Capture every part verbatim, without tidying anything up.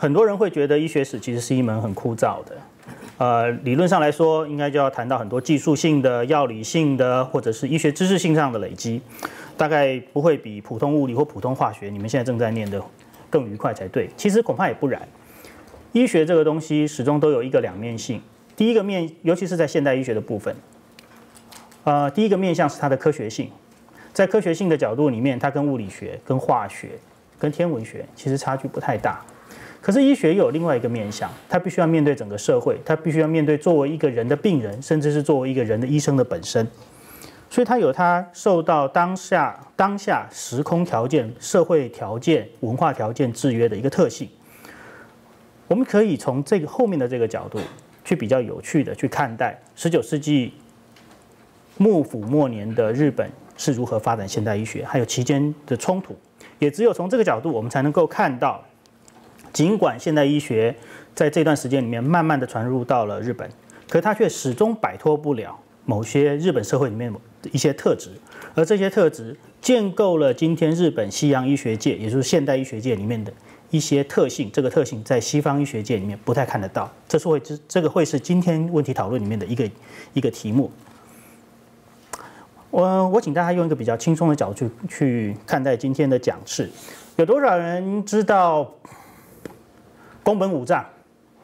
很多人会觉得医学史其实是一门很枯燥的，呃，理论上来说，应该就要谈到很多技术性的、药理性的，或者是医学知识性上的累积，大概不会比普通物理或普通化学你们现在正在念的更愉快才对。其实恐怕也不然，医学这个东西始终都有一个两面性。第一个面，尤其是在现代医学的部分，呃，第一个面向是它的科学性，在科学性的角度里面，它跟物理学、跟化学、跟天文学其实差距不太大。可是医学又有另外一个面向，它必须要面对整个社会，它必须要面对作为一个人的病人，甚至是作为一个人的医生的本身，所以它有它受到当下当下时空条件、社会条件、文化条件制约的一个特性。我们可以从这个后面的这个角度去比较有趣的去看待十九世纪幕府末年的日本是如何发展现代医学，还有期间的冲突。也只有从这个角度，我们才能够看到。尽管现代医学在这段时间里面慢慢的传入到了日本，可它却始终摆脱不了某些日本社会里面的一些特质，而这些特质建构了今天日本西洋医学界，也就是现代医学界里面的一些特性。这个特性在西方医学界里面不太看得到，这是会这个会是今天问题讨论里面的一个一个题目。我我请大家用一个比较轻松的角度去去看待今天的讲示。有多少人知道宫本武藏？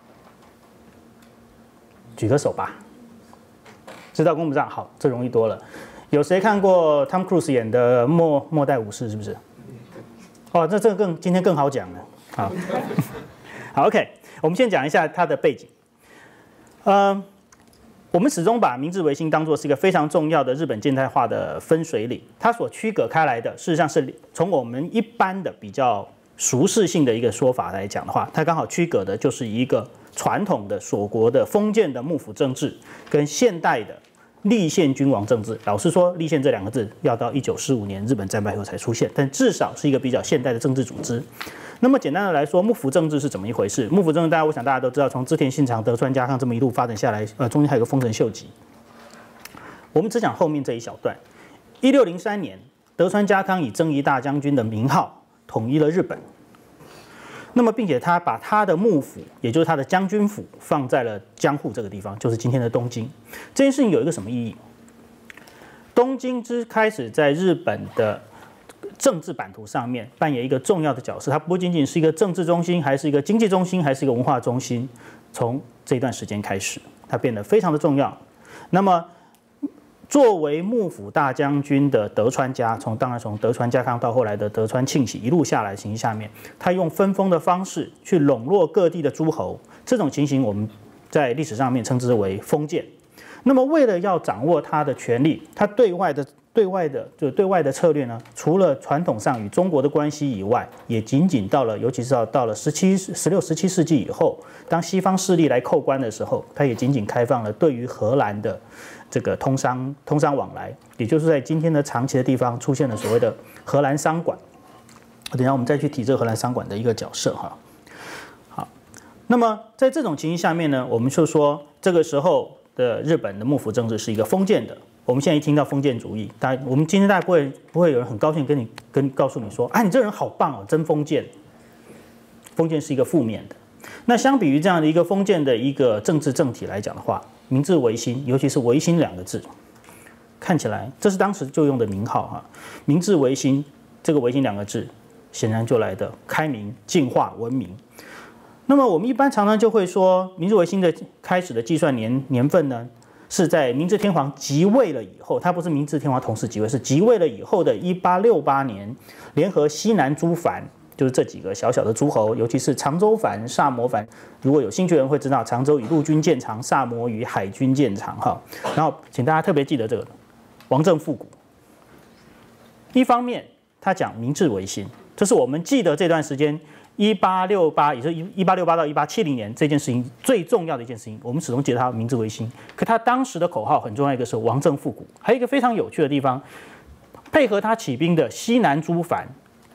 举个手吧。知道宫本武藏，好，这容易多了。有谁看过 Tom Cruise 演的《末末代武士》？是不是？哦，这这个更今天更好讲了。好，好 ，OK， 我们先讲一下它的背景。呃，我们始终把明治维新当作是一个非常重要的日本近代化的分水岭，它所区隔开来的，事实上是从我们一般的比较俗世性的一个说法来讲的话，它刚好区隔的就是一个传统的锁国的封建的幕府政治，跟现代的立宪君王政治。老实说，立宪这两个字要到一九四五年日本战败后才出现，但至少是一个比较现代的政治组织。那么简单的来说，幕府政治是怎么一回事？幕府政治，大家我想大家都知道，从织田信长、德川家康这么一路发展下来，呃，中间还有个丰臣秀吉。我们只讲后面这一小段。一六零三年，德川家康以征夷大将军的名号统一了日本。那么，并且他把他的幕府，也就是他的将军府，放在了江户这个地方，就是今天的东京。这件事情有一个什么意义？东京之开始在日本的政治版图上面扮演一个重要的角色，它不仅仅是一个政治中心，还是一个经济中心，还是一个文化中心。从这段时间开始，它变得非常的重要。那么，作为幕府大将军的德川家，从当然从德川家康到后来的德川庆喜一路下来的情形下面，他用分封的方式去笼络各地的诸侯，这种情形我们在历史上面称之为封建。那么为了要掌握他的权力，他对外的对外的就对外的策略呢，除了传统上与中国的关系以外，也仅仅到了，尤其是到到了十七、十六、十七世纪以后，当西方势力来扣关的时候，他也仅仅开放了对于荷兰的这个通商通商往来，也就是在今天的长崎的地方出现了所谓的荷兰商馆。等一下我们再去提这个荷兰商馆的一个角色哈。好，那么在这种情形下面呢，我们就说这个时候的日本的幕府政治是一个封建的。我们现在一听到封建主义，大家我们今天大家不会不会有人很高兴跟你跟告诉你说，啊，你这人好棒哦，真封建。封建是一个负面的。那相比于这样的一个封建的一个政治政体来讲的话，明治维新，尤其是维新两个字，看起来这是当时就用的名号哈。明治维新这个维新两个字，显然就来的开明、进化、文明。那么我们一般常常就会说，明治维新的开始的计算年年份呢，是在明治天皇即位了以后，他不是明治天皇同时即位，是即位了以后的一八六八年，联合西南诸藩，就是这几个小小的诸侯，尤其是长州藩、萨摩藩。如果有兴趣的人会知道，长州以陆军见长，萨摩以海军见长哈。然后，请大家特别记得这个王政复古。一方面，他讲明治维新，这是我们记得这段时间。一八六八，也就是一八六八到一八七零年这件事情最重要的一件事情，我们始终记得它明治维新。可它当时的口号很重要，一个是王政复古，还有一个非常有趣的地方，配合他起兵的西南诸藩。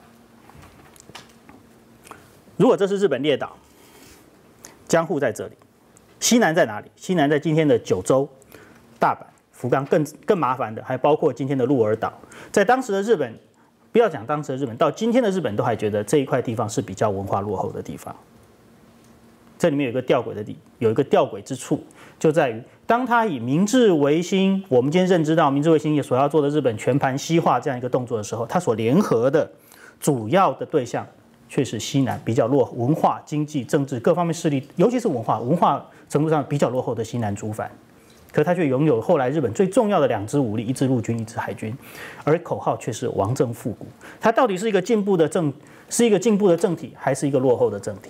如果这是日本列岛，江户在这里，西南在哪里？西南在今天的九州、大阪、福冈，更更麻烦的还包括今天的鹿儿岛。在当时的日本。不要讲当时的日本，到今天的日本都还觉得这一块地方是比较文化落后的地方。 这里面有一个吊诡的地，有一个吊诡之处，就在于当他以明治维新，我们今天认知到明治维新所要做的日本全盘西化这样一个动作的时候，他所联合的主要的对象却是西南比较落文化、经济、政治各方面势力，尤其是文化文化程度上比较落后的西南诸藩。可他却拥有后来日本最重要的两支武力，一支陆军，一支海军，而口号却是王政复古。它到底是一个进步的政，是一个进步的政体，还是一个落后的政体？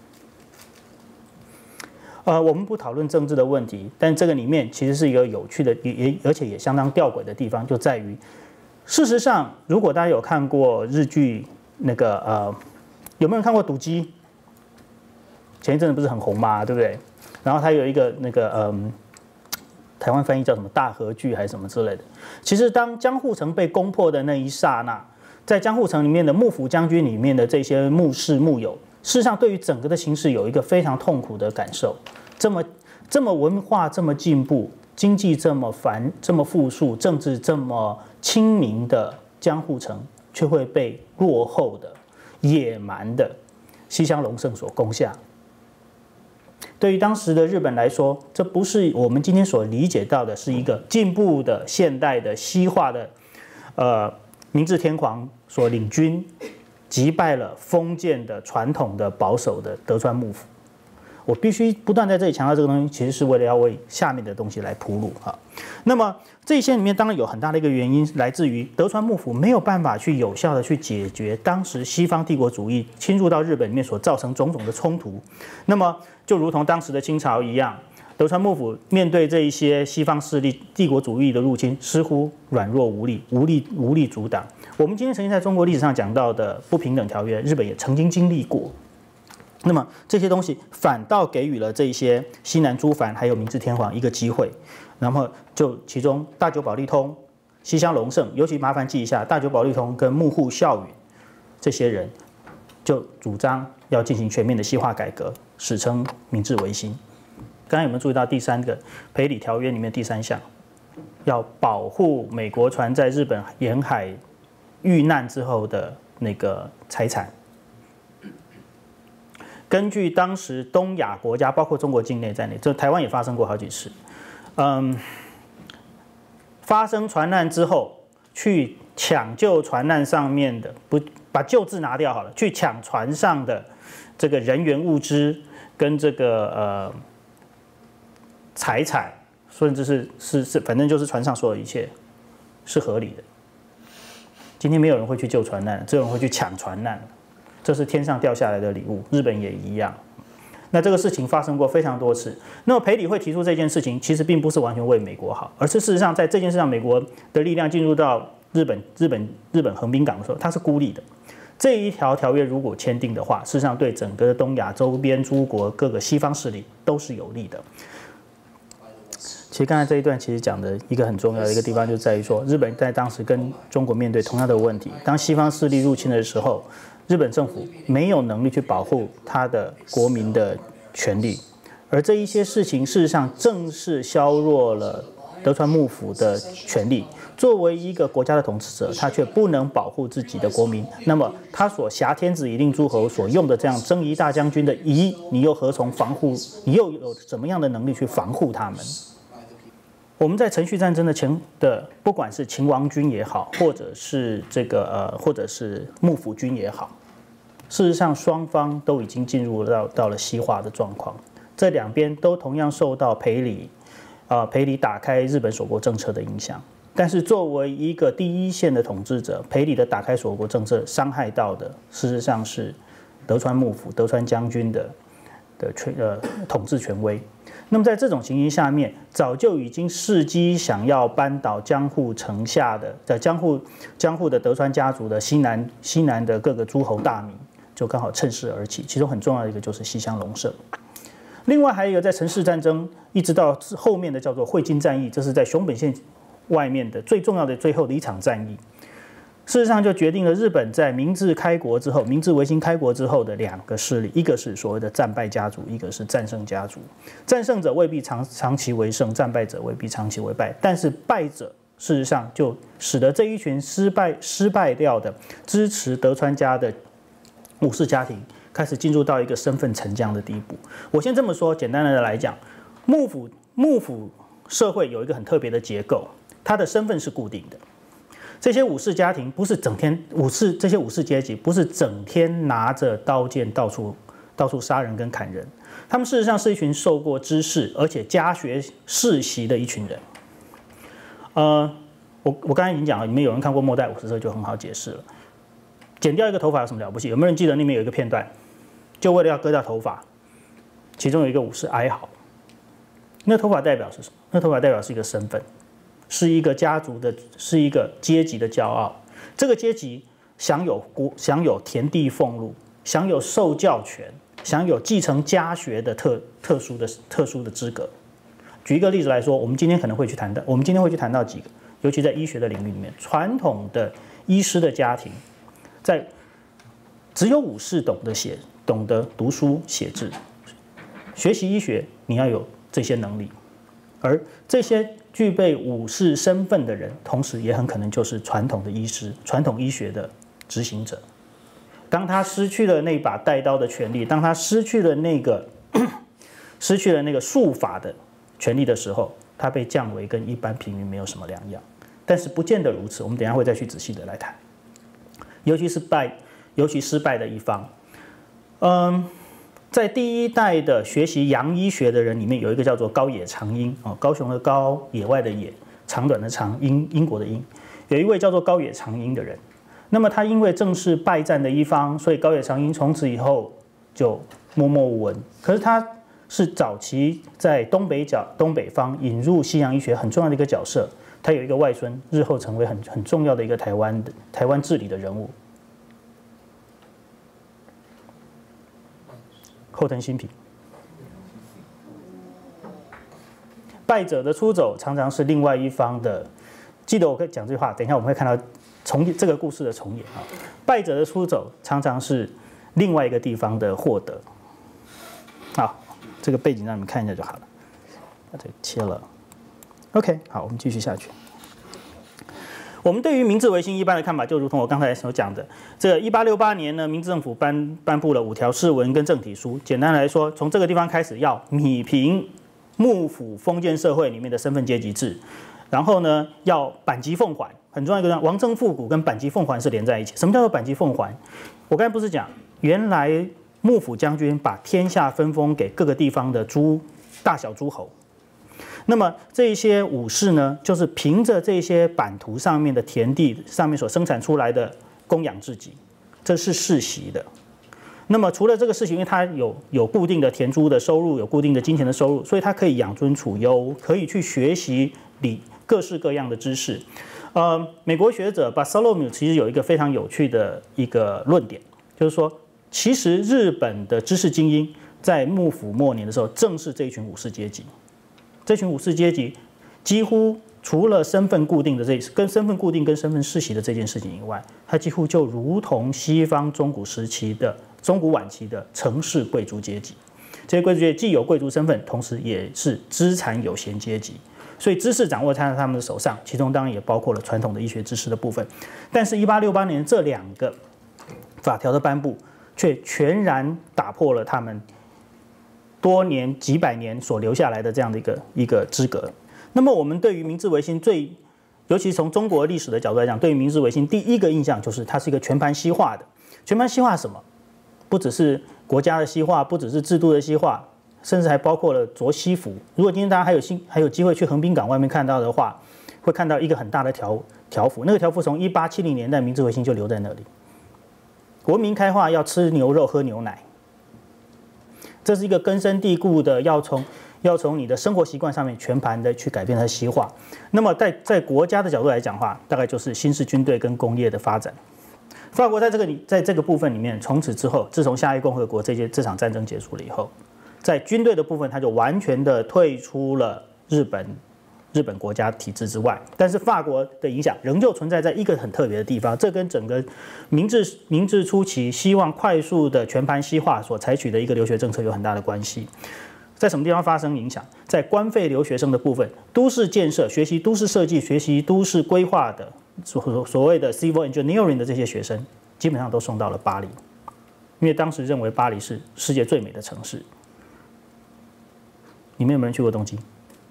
呃，我们不讨论政治的问题，但这个里面其实是一个有趣的，也也而且也相当吊诡的地方，就在于，事实上，如果大家有看过日剧，那个呃，有没有人看过《赌鸡》？前一阵子不是很红嘛，对不对？然后它有一个那个嗯。台湾翻译叫什么大和剧还是什么之类的。其实当江户城被攻破的那一刹那，在江户城里面的幕府将军里面的这些幕士幕友，事实上对于整个的形势有一个非常痛苦的感受。这么这么文化这么进步，经济这么繁这么富庶，政治这么清明的江户城，却会被落后的、野蛮的西乡隆盛所攻下。对于当时的日本来说，这不是我们今天所理解到的，是一个进步的、现代的、西化的，呃，明治天皇所领军击败了封建的、传统的、保守的德川幕府。我必须不断在这里强调这个东西，其实是为了要为下面的东西来铺路啊。那么这些里面当然有很大的一个原因，来自于德川幕府没有办法去有效的去解决当时西方帝国主义侵入到日本里面所造成种种的冲突。那么就如同当时的清朝一样，德川幕府面对这一些西方势力帝国主义的入侵，似乎软弱无力，无力无力阻挡。我们今天曾经在中国历史上讲到的不平等条约，日本也曾经经历过。那么这些东西反倒给予了这一些西南诸藩还有明治天皇一个机会，然后就其中大久保利通、西乡隆盛，尤其麻烦记一下，大久保利通跟幕户孝允这些人就主张要进行全面的西化改革，史称明治维新。刚刚有没有注意到第三个培里条约里面第三项，要保护美国船在日本沿海遇难之后的那个财产？根据当时东亚国家，包括中国境内在内，这台湾也发生过好几次。嗯，发生船难之后，去抢救船难上面的，不把救字拿掉好了，去抢船上的这个人员物资跟这个呃财产，甚至是是是，反正就是船上所有一切是合理的。今天没有人会去救船难，只有人会去抢船难。这是天上掉下来的礼物，日本也一样。那这个事情发生过非常多次。那么培里会提出这件事情，其实并不是完全为美国好，而是事实上在这件事上，美国的力量进入到日本、日本、日本横滨港的时候，它是孤立的。这一条条约如果签订的话，事实上对整个东亚周边诸国各个西方势力都是有利的。其实刚才这一段其实讲的一个很重要的一个地方，就在于说，日本在当时跟中国面对同样的问题，当西方势力入侵的时候，日本政府没有能力去保护他的国民的权利，而这一些事情事实上正是削弱了德川幕府的权利。作为一个国家的统治者，他却不能保护自己的国民，那么他所挟天子以令诸侯所用的这样征夷大将军的夷，你又何从防护？你又有怎么样的能力去防护他们？我们在程序战争的前的，不管是秦王军也好，或者是这个呃，或者是幕府军也好，事实上双方都已经进入到到了西化的状况。这两边都同样受到培里，啊、呃、培里打开日本锁国政策的影响。但是作为一个第一线的统治者，培里的打开锁国政策伤害到的，事实上是德川幕府、德川将军的的权呃统治权威。那么在这种情形下面，早就已经伺机想要扳倒江户城下的，在江户江户的德川家族的西南西南的各个诸侯大名，就刚好趁势而起。其中很重要的一个就是西乡隆盛。另外还有一个在城市战争，一直到后面的叫做会津战役，这是在熊本县外面的最重要的最后的一场战役。事实上，就决定了日本在明治开国之后，明治维新开国之后的两个势力，一个是所谓的战败家族，一个是战胜家族。战胜者未必长长期为胜，战败者未必长期为败，但是败者事实上就使得这一群失败失败掉的支持德川家的武士家庭， 开始进入到一个身份沉降的地步。我先这么说，简单的来讲，幕府幕府社会有一个很特别的结构，它的身份是固定的。这些武士家庭不是整天武士，这些武士阶级不是整天拿着刀剑到处到处杀人跟砍人，他们事实上是一群受过知识而且家学世袭的一群人。呃，我我刚才已经讲了，你们有人看过《末代武士》，这就很好解释了。剪掉一个头发有什么了不起？有没有人记得那边有一个片段，就为了要割掉头发，其中有一个武士哀嚎。那头发代表是什么？那头发代表是一个身份，是一个家族的，是一个阶级的骄傲。这个阶级享有国，享有田地俸禄，享有受教权，享有继承家学的特特殊的特殊的资格。举一个例子来说，我们今天可能会去谈到，我们今天会去谈到几个，尤其在医学的领域里面，传统的医师的家庭，在只有武士懂得写、懂得读书写字，学习医学，你要有这些能力，而这些具备武士身份的人，同时也很可能就是传统的医师、传统医学的执行者。当他失去了那把带刀的权利，当他失去了那个失去了那个术法的权利的时候，他被降为跟一般平民没有什么两样。但是不见得如此，我们等一下会再去仔细的来谈。尤其是败，尤其失败的一方，嗯。在第一代的学习洋医学的人里面，有一个叫做高野长英哦，高雄的高，野外的野，长短的长，英英国的英，有一位叫做高野长英的人。那么他因为正是败战的一方，所以高野长英从此以后就默默无闻。可是他是早期在东北角东北方引入西洋医学很重要的一个角色。他有一个外孙，日后成为很很重要的一个台湾的台湾治理的人物。后藤新平，败者的出走常常是另外一方的。记得我可以讲这句话，等一下我们会看到重这个故事的重演啊。败者的出走常常是另外一个地方的获得。好，这个背景让你们看一下就好了。把这个切了。OK， 好，我们继续下去。我们对于明治维新一般的看法，就如同我刚才所讲的，这个一八六八年呢，明治政府颁颁布了五条释文跟正体书。简单来说，从这个地方开始要弭平幕府封建社会里面的身份阶级制，然后呢，要阪急奉还，很重要一个王政复古跟阪急奉还是连在一起。什么叫做阪急奉还？我刚才不是讲，原来幕府将军把天下分封给各个地方的诸大小诸侯。那么这些武士呢，就是凭着这些版图上面的田地上面所生产出来的供养自己，这是世袭的。那么除了这个事情，因为他有有固定的田租的收入，有固定的金钱的收入，所以他可以养尊处优，可以去学习理各式各样的知识。呃，美国学者巴塞洛姆其实有一个非常有趣的一个论点，就是说，其实日本的知识精英在幕府末年的时候，正是这一群武士阶级。这群武士阶级几乎除了身份固定的这跟身份固定跟身份世袭的这件事情以外，它几乎就如同西方中古时期的中古晚期的城市贵族阶级。这些贵族阶级既有贵族身份，同时也是资产有闲阶级，所以知识掌握在他们的手上，其中当然也包括了传统的医学知识的部分。但是，一八六八年这两个法条的颁布，却全然打破了他们多年几百年所留下来的这样的一个一个资格。那么我们对于明治维新最，尤其从中国历史的角度来讲，对于明治维新第一个印象就是它是一个全盘西化的。全盘西化什么？不只是国家的西化，不只是制度的西化，甚至还包括了着西服。如果今天大家还有新还有机会去横滨港外面看到的话，会看到一个很大的条条幅，那个条幅从一八七零年代明治维新就留在那里。国民开化要吃牛肉喝牛奶。这是一个根深蒂固的，要从要从你的生活习惯上面全盘的去改变它的西化。那么在在国家的角度来讲的话，大概就是新式军队跟工业的发展。法国在这个在这个部分里面，从此之后，自从夏威夷共和国这些这场战争结束了以后，在军队的部分，它就完全的退出了日本日本国家体制之外，但是法国的影响仍旧存在在一个很特别的地方，这跟整个明治明治初期希望快速的全盘西化所采取的一个留学政策有很大的关系。在什么地方发生影响？在官费留学生的部分，都市建设、学习都市设计、学习都市规划的所所谓的 civil engineering 的这些学生，基本上都送到了巴黎。 因为当时认为巴黎是世界最美的城市。你们有没有人去过东京？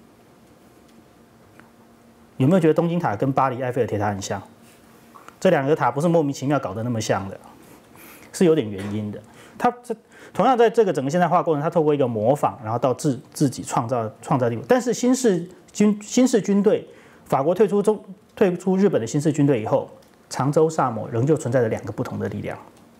有没有觉得东京塔跟巴黎埃菲尔铁塔很像？这两个塔不是莫名其妙搞得那么像的，是有点原因的。它这同样在这个整个现代化过程，它透过一个模仿，然后到自自己创造创造力。但是新式军新式军队，法国退出中退出日本的新式军队以后，长州萨摩仍旧存在着两个不同的力量。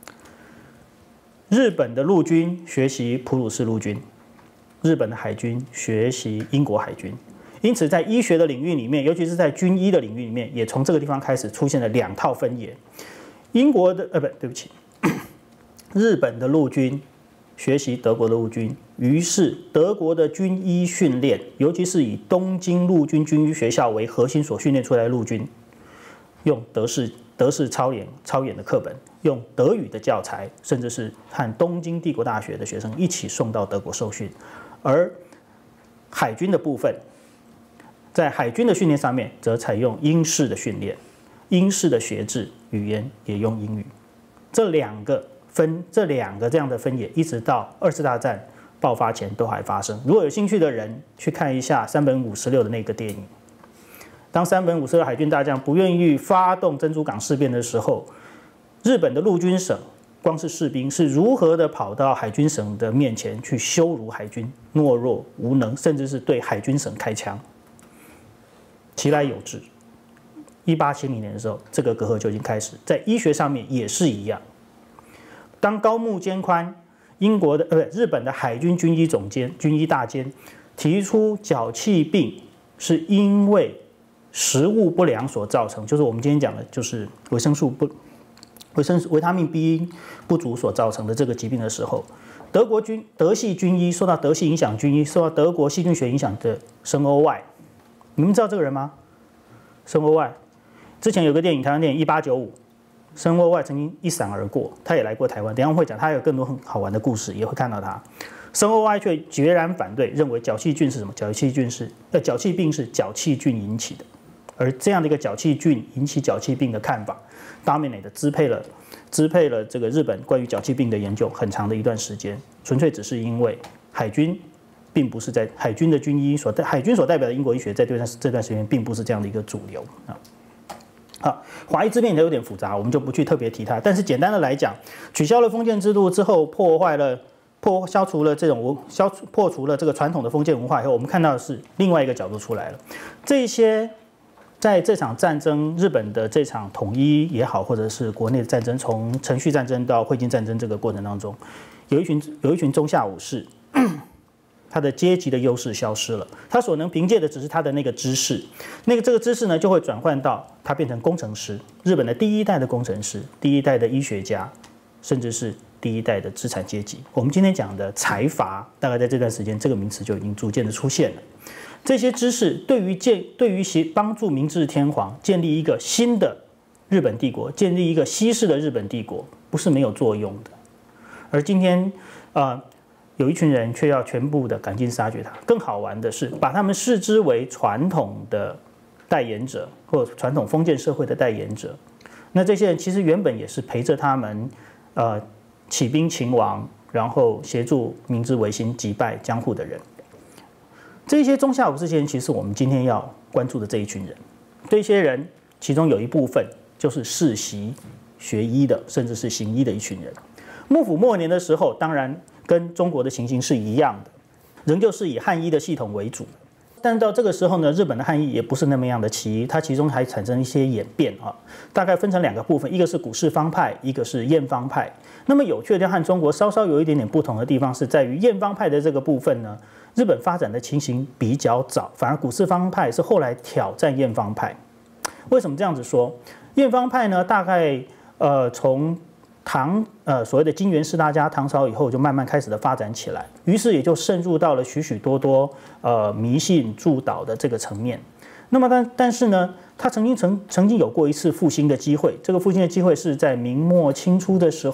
日本的陆军学习普鲁士陆军，日本的海军学习英国海军。因此，在医学的领域里面，尤其是在军医的领域里面，也从这个地方开始出现了两套分野。英国的呃不对不起，日本的陆军学习德国的陆军，于是德国的军医训练，尤其是以东京陆军军医学校为核心所训练出来的陆军，用德式德式超演超演的课本，用德语的教材，甚至是和东京帝国大学的学生一起送到德国受训。而海军的部分，在海军的训练上面，则采用英式的训练，英式的学制，语言也用英语。这两个分，这两个这样的分野，一直到二次大战爆发前都还发生。如果有兴趣的人，去看一下山本五十六的那个电影。当山本五十六海军大将不愿意发动珍珠港事变的时候，日本的陆军省光是士兵是如何的跑到海军省的面前去羞辱海军，懦弱无能，甚至是对海军省开枪。其来有之。一八七零年的时候，这个隔阂就已经开始，在医学上面也是一样。当高木兼宽，英国的呃不日本的海军军医总监、军医大监提出脚气病是因为食物不良所造成，就是我们今天讲的，就是维生素不维生素维他命 B 不足所造成的这个疾病的时候，德国军德系军医受到德系影响，军医受到德国细菌学影响的申欧外。你们知道这个人吗？申欧外，之前有个电影，台湾电影《一八九五》，申欧外曾经一闪而过，他也来过台湾。等一下我会讲，他有更多很好玩的故事，也会看到他。申欧外却决然反对，认为脚气菌是什么？脚气菌是呃脚气病是脚气菌引起的，而这样的一个脚气菌引起脚气病的看法 ，dominate 支配了支配了这个日本关于脚气病的研究很长的一段时间，纯粹只是因为海军。并不是在海军的军医所代海军所代表的英国医学，在这段这段时间并不是这样的一个主流啊。好，华裔之变有点复杂，我们就不去特别提它。但是简单的来讲，取消了封建制度之后，破坏了破消除了这种文消除破除了这个传统的封建文化以后，我们看到的是另外一个角度出来了。这些在这场战争，日本的这场统一也好，或者是国内的战争，从程序战争到汇金战争这个过程当中，有一群有一群中下武士。他的阶级的优势消失了，他所能凭借的只是他的那个知识，那个这个知识呢就会转换到他变成工程师，日本的第一代的工程师，第一代的医学家，甚至是第一代的资产阶级。我们今天讲的财阀，大概在这段时间这个名词就已经逐渐的出现了。这些知识对于建对于协帮助明治天皇建立一个新的日本帝国，建立一个西式的日本帝国，不是没有作用的。而今天，呃。有一群人却要全部的赶尽杀绝它。更好玩的是，把他们视之为传统的代言者，或传统封建社会的代言者。那这些人其实原本也是陪着他们，呃，起兵勤王，然后协助明治维新、击败江户的人。这些中下武士阶层，其实是我们今天要关注的这一群人。这些人其中有一部分就是世袭学医的，甚至是行医的一群人。幕府末年的时候，当然。跟中国的情形是一样的，仍旧是以汉医的系统为主。但到这个时候呢，日本的汉医也不是那么样的齐医，它其中还产生一些演变啊，大概分成两个部分，一个是古式方派，一个是验方派。那么有趣的和中国稍稍有一点点不同的地方是在于验方派的这个部分呢，日本发展的情形比较早，反而古式方派是后来挑战验方派。为什么这样子说？验方派呢，大概呃从唐呃所谓的金元四大家，唐朝以后就慢慢开始的发展起来，于是也就渗入到了许许多多呃迷信助导的这个层面。那么但但是呢，他曾经曾曾经有过一次复兴的机会，这个复兴的机会是在明末清初的时候，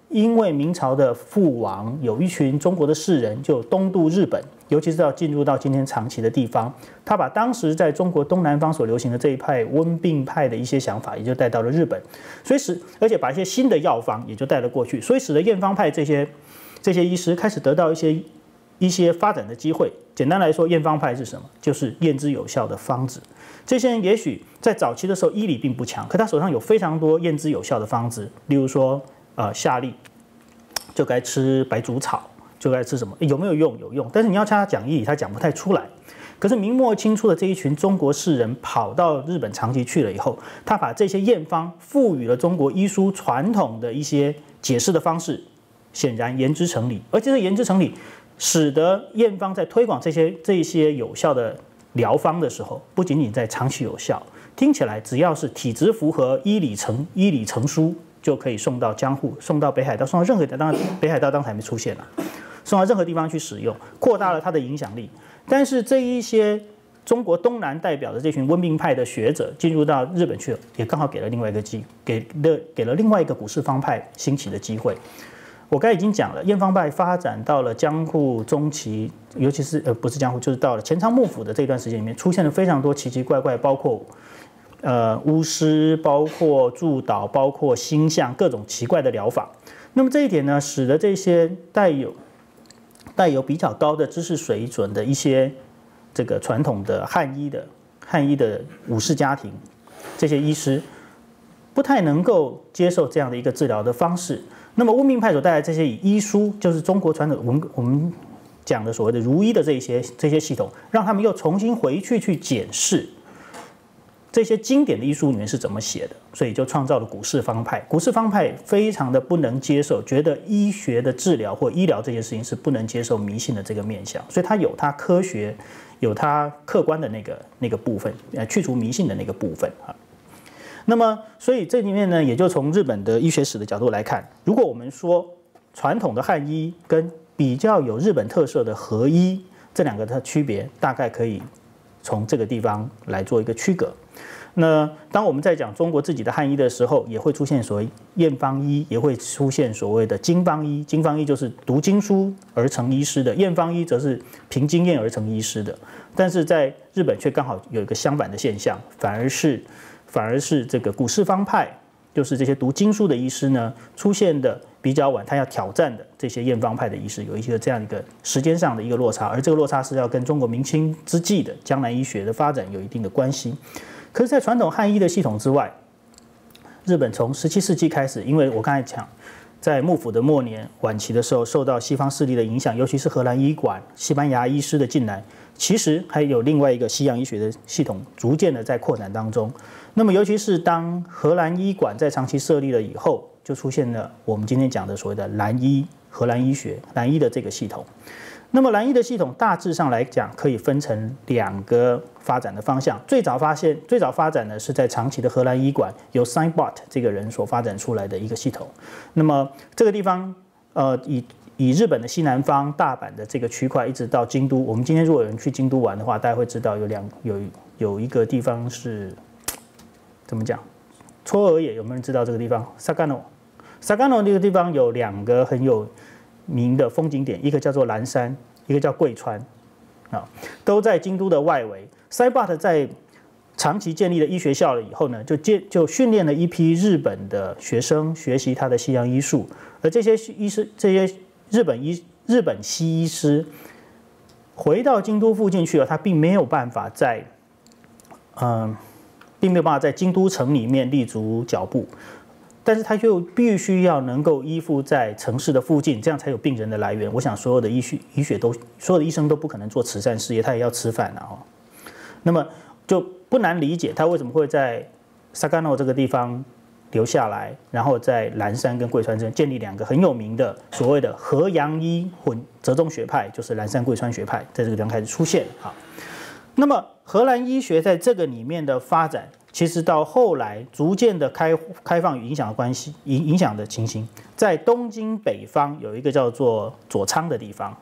因为明朝的覆亡，有一群中国的士人就东渡日本，尤其是要进入到今天长崎的地方，他把当时在中国东南方所流行的这一派温病派的一些想法，也就带到了日本，所以使而且把一些新的药方也就带了过去，所以使得验方派这些这些医师开始得到一些一些发展的机会。简单来说，验方派是什么？就是验之有效的方子。这些人也许在早期的时候医理并不强，可他手上有非常多验之有效的方子，例如说。呃，夏利就该吃白术草，就该吃什么？有没有用？有用，但是你要叫他讲义理，他讲不太出来。可是明末清初的这一群中国士人跑到日本长崎去了以后，他把这些验方赋予了中国医书传统的一些解释的方式，显然言之成理。而且这言之成理，使得验方在推广这些这些有效的疗方的时候，不仅仅在长期有效，听起来只要是体质符合医理成医理成书。就可以送到江户，送到北海道，送到任何地方。当然，北海道当时还没出现了，送到任何地方去使用，扩大了它的影响力。但是这一些中国东南代表的这群温病派的学者进入到日本去了，也刚好给了另外一个机，给了给了另外一个古式方派兴起的机会。我刚才已经讲了，验方派发展到了江户中期，尤其是呃不是江户，就是到了前仓幕府的这段时间里面，出现了非常多奇奇怪怪，包括。呃，巫师，包括祝祷，包括星象，各种奇怪的疗法。那么这一点呢，使得这些带有带有比较高的知识水准的一些这个传统的汉医的汉医的武士家庭，这些医师不太能够接受这样的一个治疗的方式。那么温病派所带来这些以医书，就是中国传统我们我们讲的所谓的儒医的这些这些系统，让他们又重新回去去检视。这些经典的医书里面是怎么写的，所以就创造了古式方派。古式方派非常的不能接受，觉得医学的治疗或医疗这件事情是不能接受迷信的这个面向，所以它有它科学、有它客观的那个那个部分，呃，去除迷信的那个部分啊。那么，所以这里面呢，也就从日本的医学史的角度来看，如果我们说传统的汉医跟比较有日本特色的和医这两个的区别，大概可以从这个地方来做一个区隔。那当我们在讲中国自己的汉医的时候，也会出现所谓验方医，也会出现所谓的经方医。经方医就是读经书而成医师的，验方医则是凭经验而成医师的。但是在日本却刚好有一个相反的现象，反而是反而是这个古式方派，就是这些读经书的医师呢，出现的比较晚，他要挑战的这些验方派的医师，有一些这样一个时间上的一个落差，而这个落差是要跟中国明清之际的江南医学的发展有一定的关系。可是，在传统汉医的系统之外，日本从十七世纪开始，因为我刚才讲，在幕府的末年、晚期的时候，受到西方势力的影响，尤其是荷兰医馆、西班牙医师的进来，其实还有另外一个西洋医学的系统逐渐的在扩展当中。那么，尤其是当荷兰医馆在长期设立了以后，就出现了我们今天讲的所谓的兰医、荷兰医学、兰医的这个系统。那么兰医的系统大致上来讲，可以分成两个发展的方向。最早发现、最早发展呢是在长崎的荷兰医馆，由 Saint-Bot 这个人所发展出来的一个系统。那么这个地方，呃，以以日本的西南方大阪的这个区块，一直到京都。我们今天如果有人去京都玩的话，大家会知道有两有有一个地方是怎么讲？嵯峨野有没有人知道这个地方 ？Sagano，Sagano 这个地方有两个很有名的风景点，一个叫做蓝山，一个叫贵川，啊，都在京都的外围。Saint-Bot 在长期建立了医学校了以后呢，就建就训练了一批日本的学生学习他的西洋医术，而这些医师、这些日本医、日本西医师回到京都附近去了，他并没有办法在，嗯、呃，并没有办法在京都城里面立足脚步。但是他就必须要能够依附在城市的附近，这样才有病人的来源。我想所有的医学医学都所有的医生都不可能做慈善事业，他也要吃饭啊、哦。那么就不难理解他为什么会在 Sagano 这个地方留下来，然后在岚山跟贵川镇建立两个很有名的所谓的和洋医混折中学派，就是岚山贵川学派，在这个地方开始出现啊。那么荷兰医学在这个里面的发展，其实到后来逐渐的开开放与影响的关系，影影响的情形，在东京北方有一个叫做佐仓的地方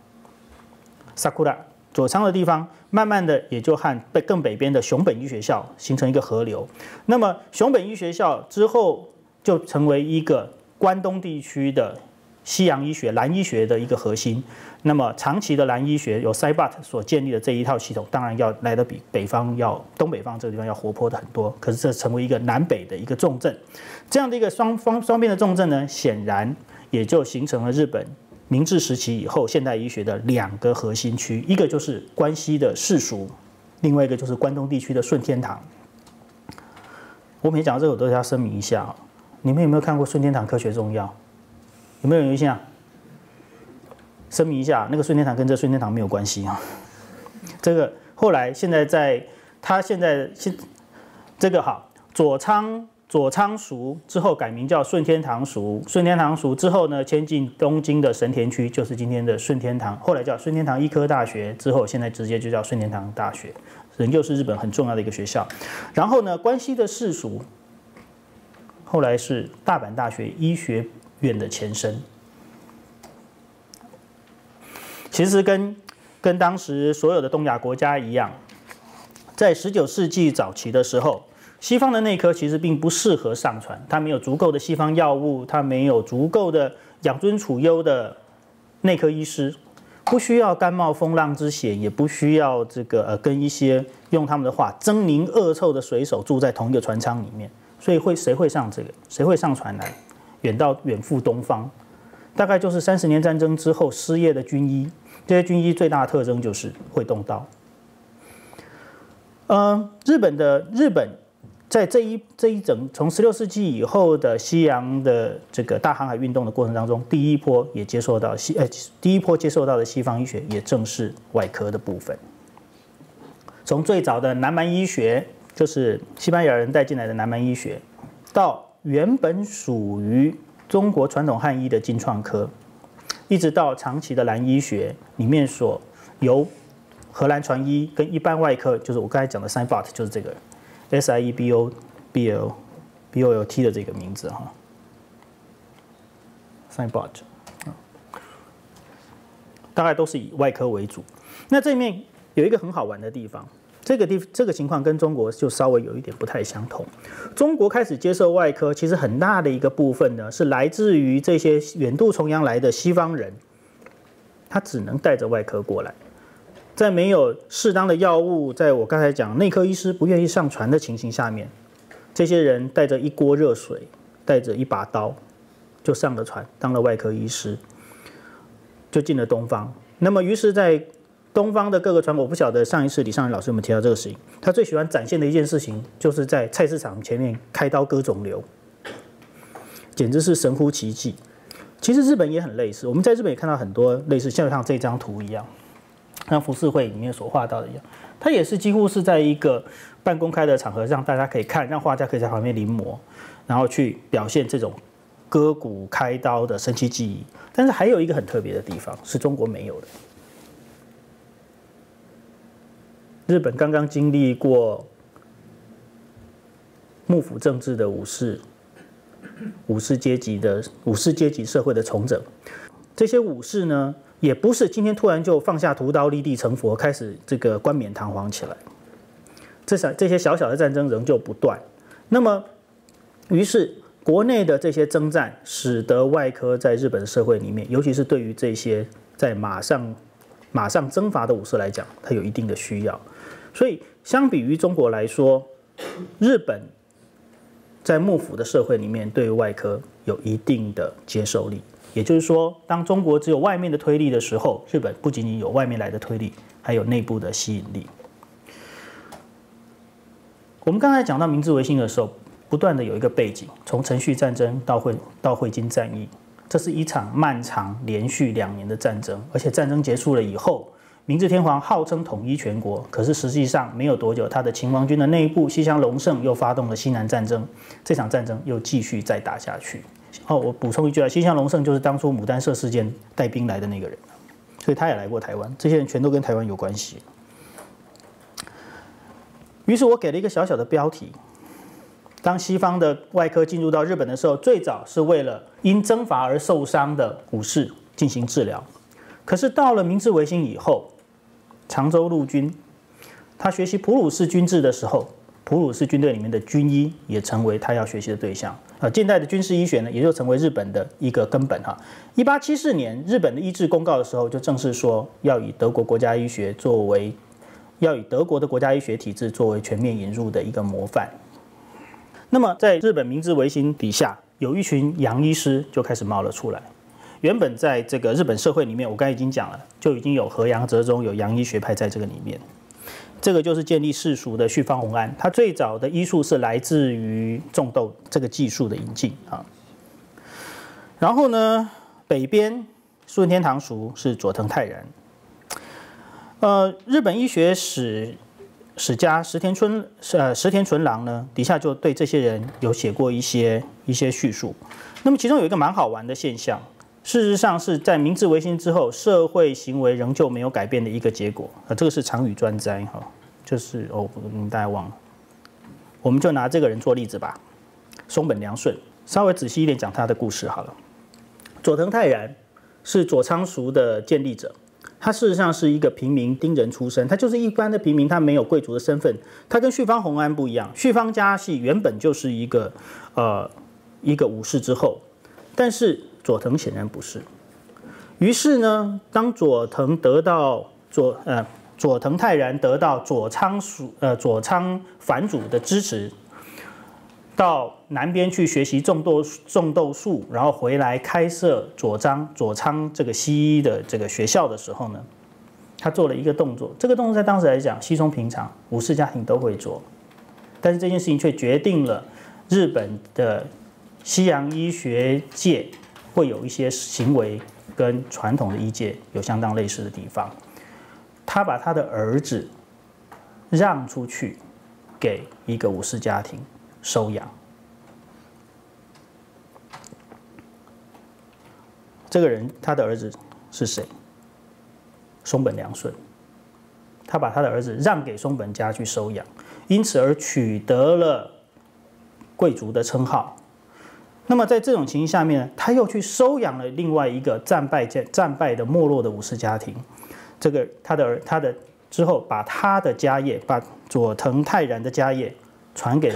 ，Sakura 佐仓的地方，慢慢的也就和更北边的熊本医学校形成一个河流。那么熊本医学校之后就成为一个关东地区的西洋医学、蓝医学的一个核心。那么长期的蓝医学由 Saibot 所建立的这一套系统，当然要来得比北方要东北方这个地方要活泼的很多。可是这成为一个南北的一个重镇，这样的一个双方双边的重镇呢，显然也就形成了日本明治时期以后现代医学的两个核心区，一个就是关西的世俗，另外一个就是关东地区的顺天堂。我每讲到这个，我都要声明一下啊，你们有没有看过《顺天堂科学重要》？有没有人有印象？声明一下，那个顺天堂跟这顺天堂没有关系啊。这个后来现在在他现在现这个好左仓左仓塾之后改名叫顺天堂塾，顺天堂塾之后呢迁进东京的神田区，就是今天的顺天堂，后来叫顺天堂医科大学，之后现在直接就叫顺天堂大学。仍旧是日本很重要的一个学校。然后呢，关西的世俗后来是大阪大学医学院的前身。其实跟跟当时所有的东亚国家一样，在十九世纪早期的时候，西方的内科其实并不适合上传，它没有足够的西方药物，它没有足够的养尊处优的内科医师。不需要甘冒风浪之险，也不需要这个呃跟一些用他们的话狰狞恶臭的水手住在同一个船舱里面，所以会谁会上这个？谁会上船来？远到远赴东方，大概就是三十年战争之后失业的军医。这些军医最大的特征就是会动刀。呃，日本的日本在这一这一整从十六世纪以后的西洋的这个大航海运动的过程当中，第一波也接受到西呃第一波接受到的西方医学，也正是外科的部分。从最早的南蛮医学，就是西班牙人带进来的南蛮医学，到原本属于中国传统汉医的金创科，一直到长期的蓝医学里面所由荷兰传医跟一般外科，就是我刚才讲的 Saibot， 就是这个。S I E B O B L B O L T 的这个名字哈 ，Saibot， 大概都是以外科为主。那这里面有一个很好玩的地方，这个地这个情况跟中国就稍微有一点不太相同。中国开始接受外科，其实很大的一个部分呢，是来自于这些远渡重洋来的西方人，他只能带着外科过来。在没有适当的药物，在我刚才讲内科医师不愿意上船的情形下面，这些人带着一锅热水，带着一把刀，就上了船，当了外科医师，就进了东方。那么，于是，在东方的各个船，我不晓得上一次李尚仁老师有没有提到这个事情。他最喜欢展现的一件事情，就是在菜市场前面开刀割肿瘤，简直是神乎其技。其实日本也很类似，我们在日本也看到很多类似，像像这张图一样。像浮世绘里面所画到的一样，它也是几乎是在一个半公开的场合，让大家可以看，让画家可以在旁边临摹，然后去表现这种割骨开刀的神奇技艺。但是还有一个很特别的地方，是中国没有的。日本刚刚经历过幕府政治的武士、武士阶级的武士阶级社会的重整，这些武士呢？也不是今天突然就放下屠刀立地成佛，开始这个冠冕堂皇起来。这这些小小的战争仍旧不断。那么，于是国内的这些征战，使得外科在日本社会里面，尤其是对于这些在马上马上征伐的武士来讲，它有一定的需要。所以，相比于中国来说，日本在幕府的社会里面，对于外科有一定的接受力。也就是说，当中国只有外面的推力的时候，日本不仅仅有外面来的推力，还有内部的吸引力。我们刚才讲到明治维新的时候，不断的有一个背景，从承续战争到会到会津战役，这是一场漫长连续两年的战争，而且战争结束了以后，明治天皇号称统一全国，可是实际上没有多久，他的勤王军的内部西乡隆盛又发动了西南战争，这场战争又继续再打下去。哦，我补充一句啊，西乡隆盛就是当初牡丹社事件带兵来的那个人，所以他也来过台湾，这些人全都跟台湾有关系。于是我给了一个小小的标题：当西方的外科进入到日本的时候，最早是为了因征伐而受伤的武士进行治疗，可是到了明治维新以后，常州陆军他学习普鲁士军制的时候，普鲁士军队里面的军医也成为他要学习的对象。 呃，近代的军事医学呢，也就成为日本的一个根本哈。一八七四年，日本的医制公告的时候，就正式说要以德国国家医学作为，要以德国的国家医学体制作为全面引入的一个模范。那么，在日本明治维新底下，有一群洋医师就开始冒了出来。原本在这个日本社会里面，我刚才已经讲了，就已经有和洋折中，有洋医学派在这个里面。这个就是建立世俗的绪方弘安，他最早的医术是来自于种豆这个技术的引进啊。然后呢，北边顺天堂塾是佐藤泰然。呃，日本医学史史家石田春呃石田纯郎呢，底下就对这些人有写过一些一些叙述。那么其中有一个蛮好玩的现象，事实上是在明治维新之后，社会行为仍旧没有改变的一个结果。啊，这个是长语专摘哈，就是哦，你们大家忘了，我们就拿这个人做例子吧。松本良顺，稍微仔细一点讲他的故事好了。佐藤泰然是佐仓塾的建立者，他事实上是一个平民丁人出身，他就是一般的平民，他没有贵族的身份。他跟绪方弘安不一样，绪方家系原本就是一个呃一个武士之后，但是佐藤显然不是。于是呢，当佐藤得到佐呃佐藤泰然得到佐仓属呃佐仓藩主的支持，到南边去学习种豆种豆术，然后回来开设佐仓佐仓这个西医的这个学校的时候呢，他做了一个动作。这个动作在当时来讲稀松平常，武士家庭都会做，但是这件事情却决定了日本的西洋医学界会有一些行为跟传统的医界有相当类似的地方。他把他的儿子让出去给一个武士家庭收养。这个人他的儿子是谁？松本良顺。他把他的儿子让给松本家去收养，因此而取得了贵族的称号。那么在这种情形下面，他又去收养了另外一个战败战败的没落的武士家庭。这个他的他的之后，把他的家业，把佐藤泰然的家业传给了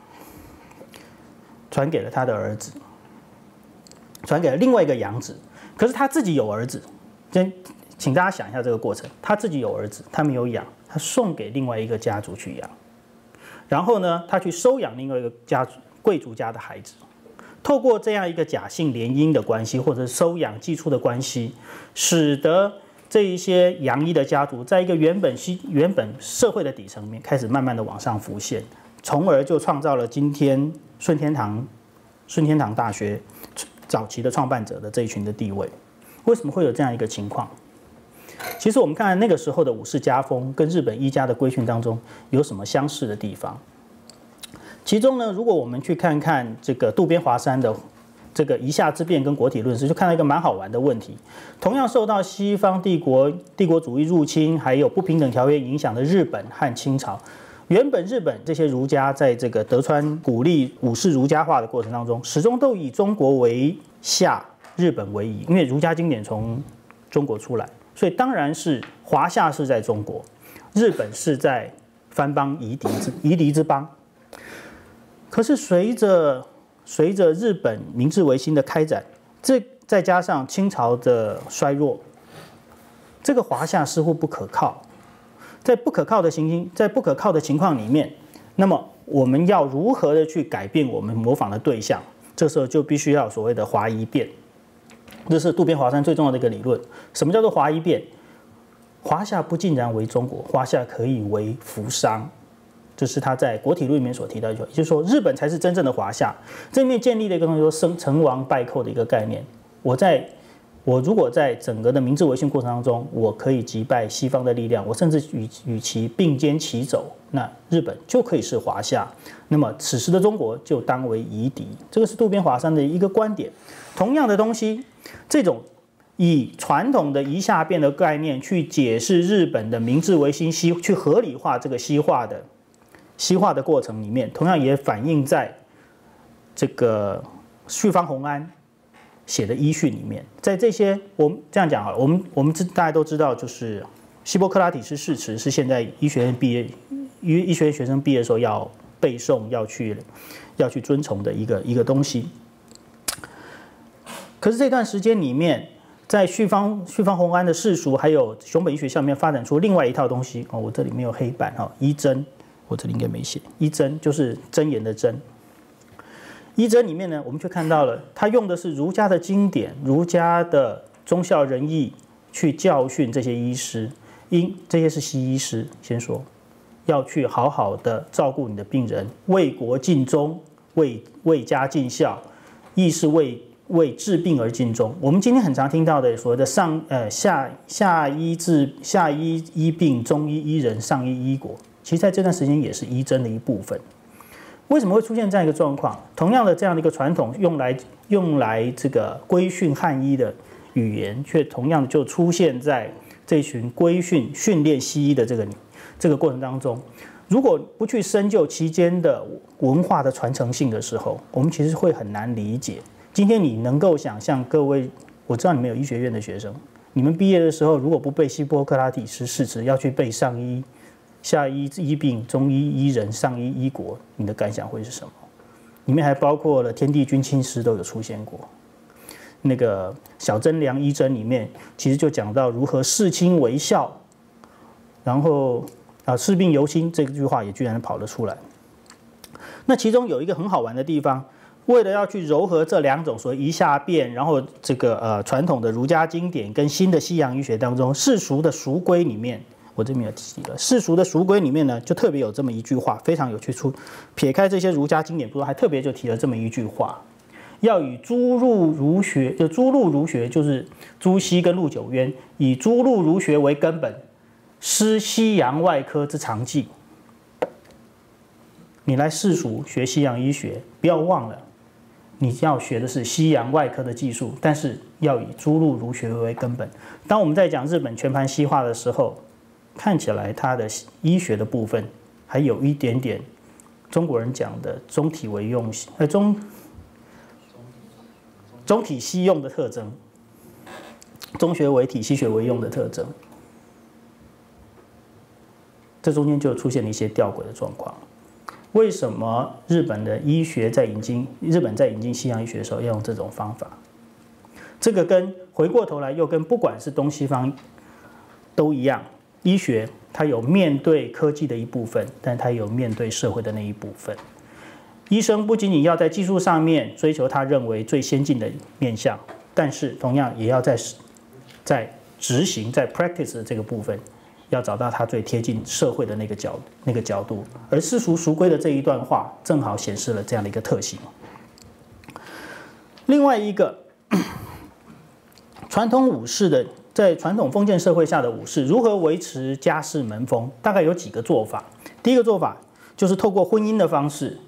传给了他的儿子，传给了另外一个养子。可是他自己有儿子，先请大家想一下这个过程：他自己有儿子，他没有养，他送给另外一个家族去养。然后呢，他去收养另外一个家族贵族家的孩子。透过这样一个假性联姻的关系，或者收养寄出的关系，使得这一些洋医的家族，在一个原本西原本社会的底层里面，开始慢慢的往上浮现，从而就创造了今天顺天堂顺天堂大学早期的创办者的这一群的地位。为什么会有这样一个情况？其实我们看看那个时候的武士家风跟日本医家的规训当中有什么相似的地方。其中呢，如果我们去看看这个渡边华山的这个夷夏之变跟国体论史，就看到一个蛮好玩的问题。同样受到西方帝国帝国主义入侵，还有不平等条约影响的日本和清朝，原本日本这些儒家在这个德川鼓励武士儒家化的过程当中，始终都以中国为下，日本为夷，因为儒家经典从中国出来，所以当然是华夏是在中国，日本是在藩邦夷狄之夷狄之邦。可是随着随着日本明治维新的开展，这再加上清朝的衰弱，这个华夏似乎不可靠。在不可靠的情形，在不可靠的情况里面，那么我们要如何的去改变我们模仿的对象？这时候就必须要所谓的华夷变，这是渡边华山最重要的一个理论。什么叫做华夷变？华夏不尽然为中国，华夏可以为扶桑。这是他在国体论里面所提到的，也就是说，日本才是真正的华夏。这里面建立了一个东西，说生成王败寇的一个概念。我在，我如果在整个的明治维新过程当中，我可以击败西方的力量，我甚至与与其并肩齐走，那日本就可以是华夏。那么此时的中国就当为夷狄。这个是渡边华山的一个观点。同样的东西，这种以传统的夷夏变的概念去解释日本的明治维新西，去合理化这个西化的。西化的过程里面，同样也反映在这个绪方弘安写的医训里面。在这些，我们这样讲好了，我们我们大家都知道，就是希波克拉底斯誓词是现在医学院毕业医医学院学生毕业的时候要背诵、要去要去遵从的一个一个东西。可是这段时间里面，在绪方绪方弘安的世俗还有熊本医学下面发展出另外一套东西哦，我这里没有黑板哈，医真，我这里应该没写，医真就是真言的真。医真里面呢，我们就看到了，他用的是儒家的经典、儒家的忠孝仁义去教训这些医师，因这些是西医师，先说要去好好的照顾你的病人，为国尽忠，为为家尽孝，义是为为治病而尽忠。我们今天很常听到的所谓的上呃下下医治下医医病，中医医人，上医医国，其实在这段时间也是医真的一部分。为什么会出现这样一个状况？同样的这样的一个传统，用来用来这个规训汉医的语言，却同样就出现在这群规训训练西医的这个这个过程当中。如果不去深究其间的文化的传承性的时候，我们其实会很难理解。今天你能够想象，各位，我知道你们有医学院的学生，你们毕业的时候，如果不背希波克拉底式誓词，要去背上医。下医医病，中医医人，上医医国，你的感想会是什么？里面还包括了天地君亲师都有出现过。那个小真良医真里面，其实就讲到如何视亲为孝，然后啊视病由亲这句话也居然跑了出来。那其中有一个很好玩的地方，为了要去糅合这两种所谓一下变，然后这个呃传统的儒家经典跟新的西洋医学当中世俗的俗规里面。我这边有提了，世俗的俗规里面呢，就特别有这么一句话，非常有趣。出撇开这些儒家经典不说，还特别就提了这么一句话：要以诸路儒学，就诸路儒学就是朱熹跟陆九渊，以诸路儒学为根本，施西洋外科之长技。你来世俗学西洋医学，不要忘了，你要学的是西洋外科的技术，但是要以诸路儒学为根本。当我们在讲日本全盘西化的时候，看起来它的医学的部分还有一点点中国人讲的中体为用，呃中中体西用的特征，中学为体，西学为用的特征。这中间就出现了一些吊诡的状况。为什么日本的医学在引进日本在引进西洋医学的时候要用这种方法？这个跟回过头来又跟不管是东西方都一样。医学它有面对科技的一部分，但它有面对社会的那一部分。医生不仅仅要在技术上面追求他认为最先进的面向，但是同样也要在在执行在 practice 的这个部分，要找到他最贴近社会的那个角那个角度。而世俗俗规的这一段话，正好显示了这样的一个特性。另外一个传统武士的。在传统封建社会下的武士如何维持家世门风？大概有几个做法。第一个做法就是透过婚姻的方式，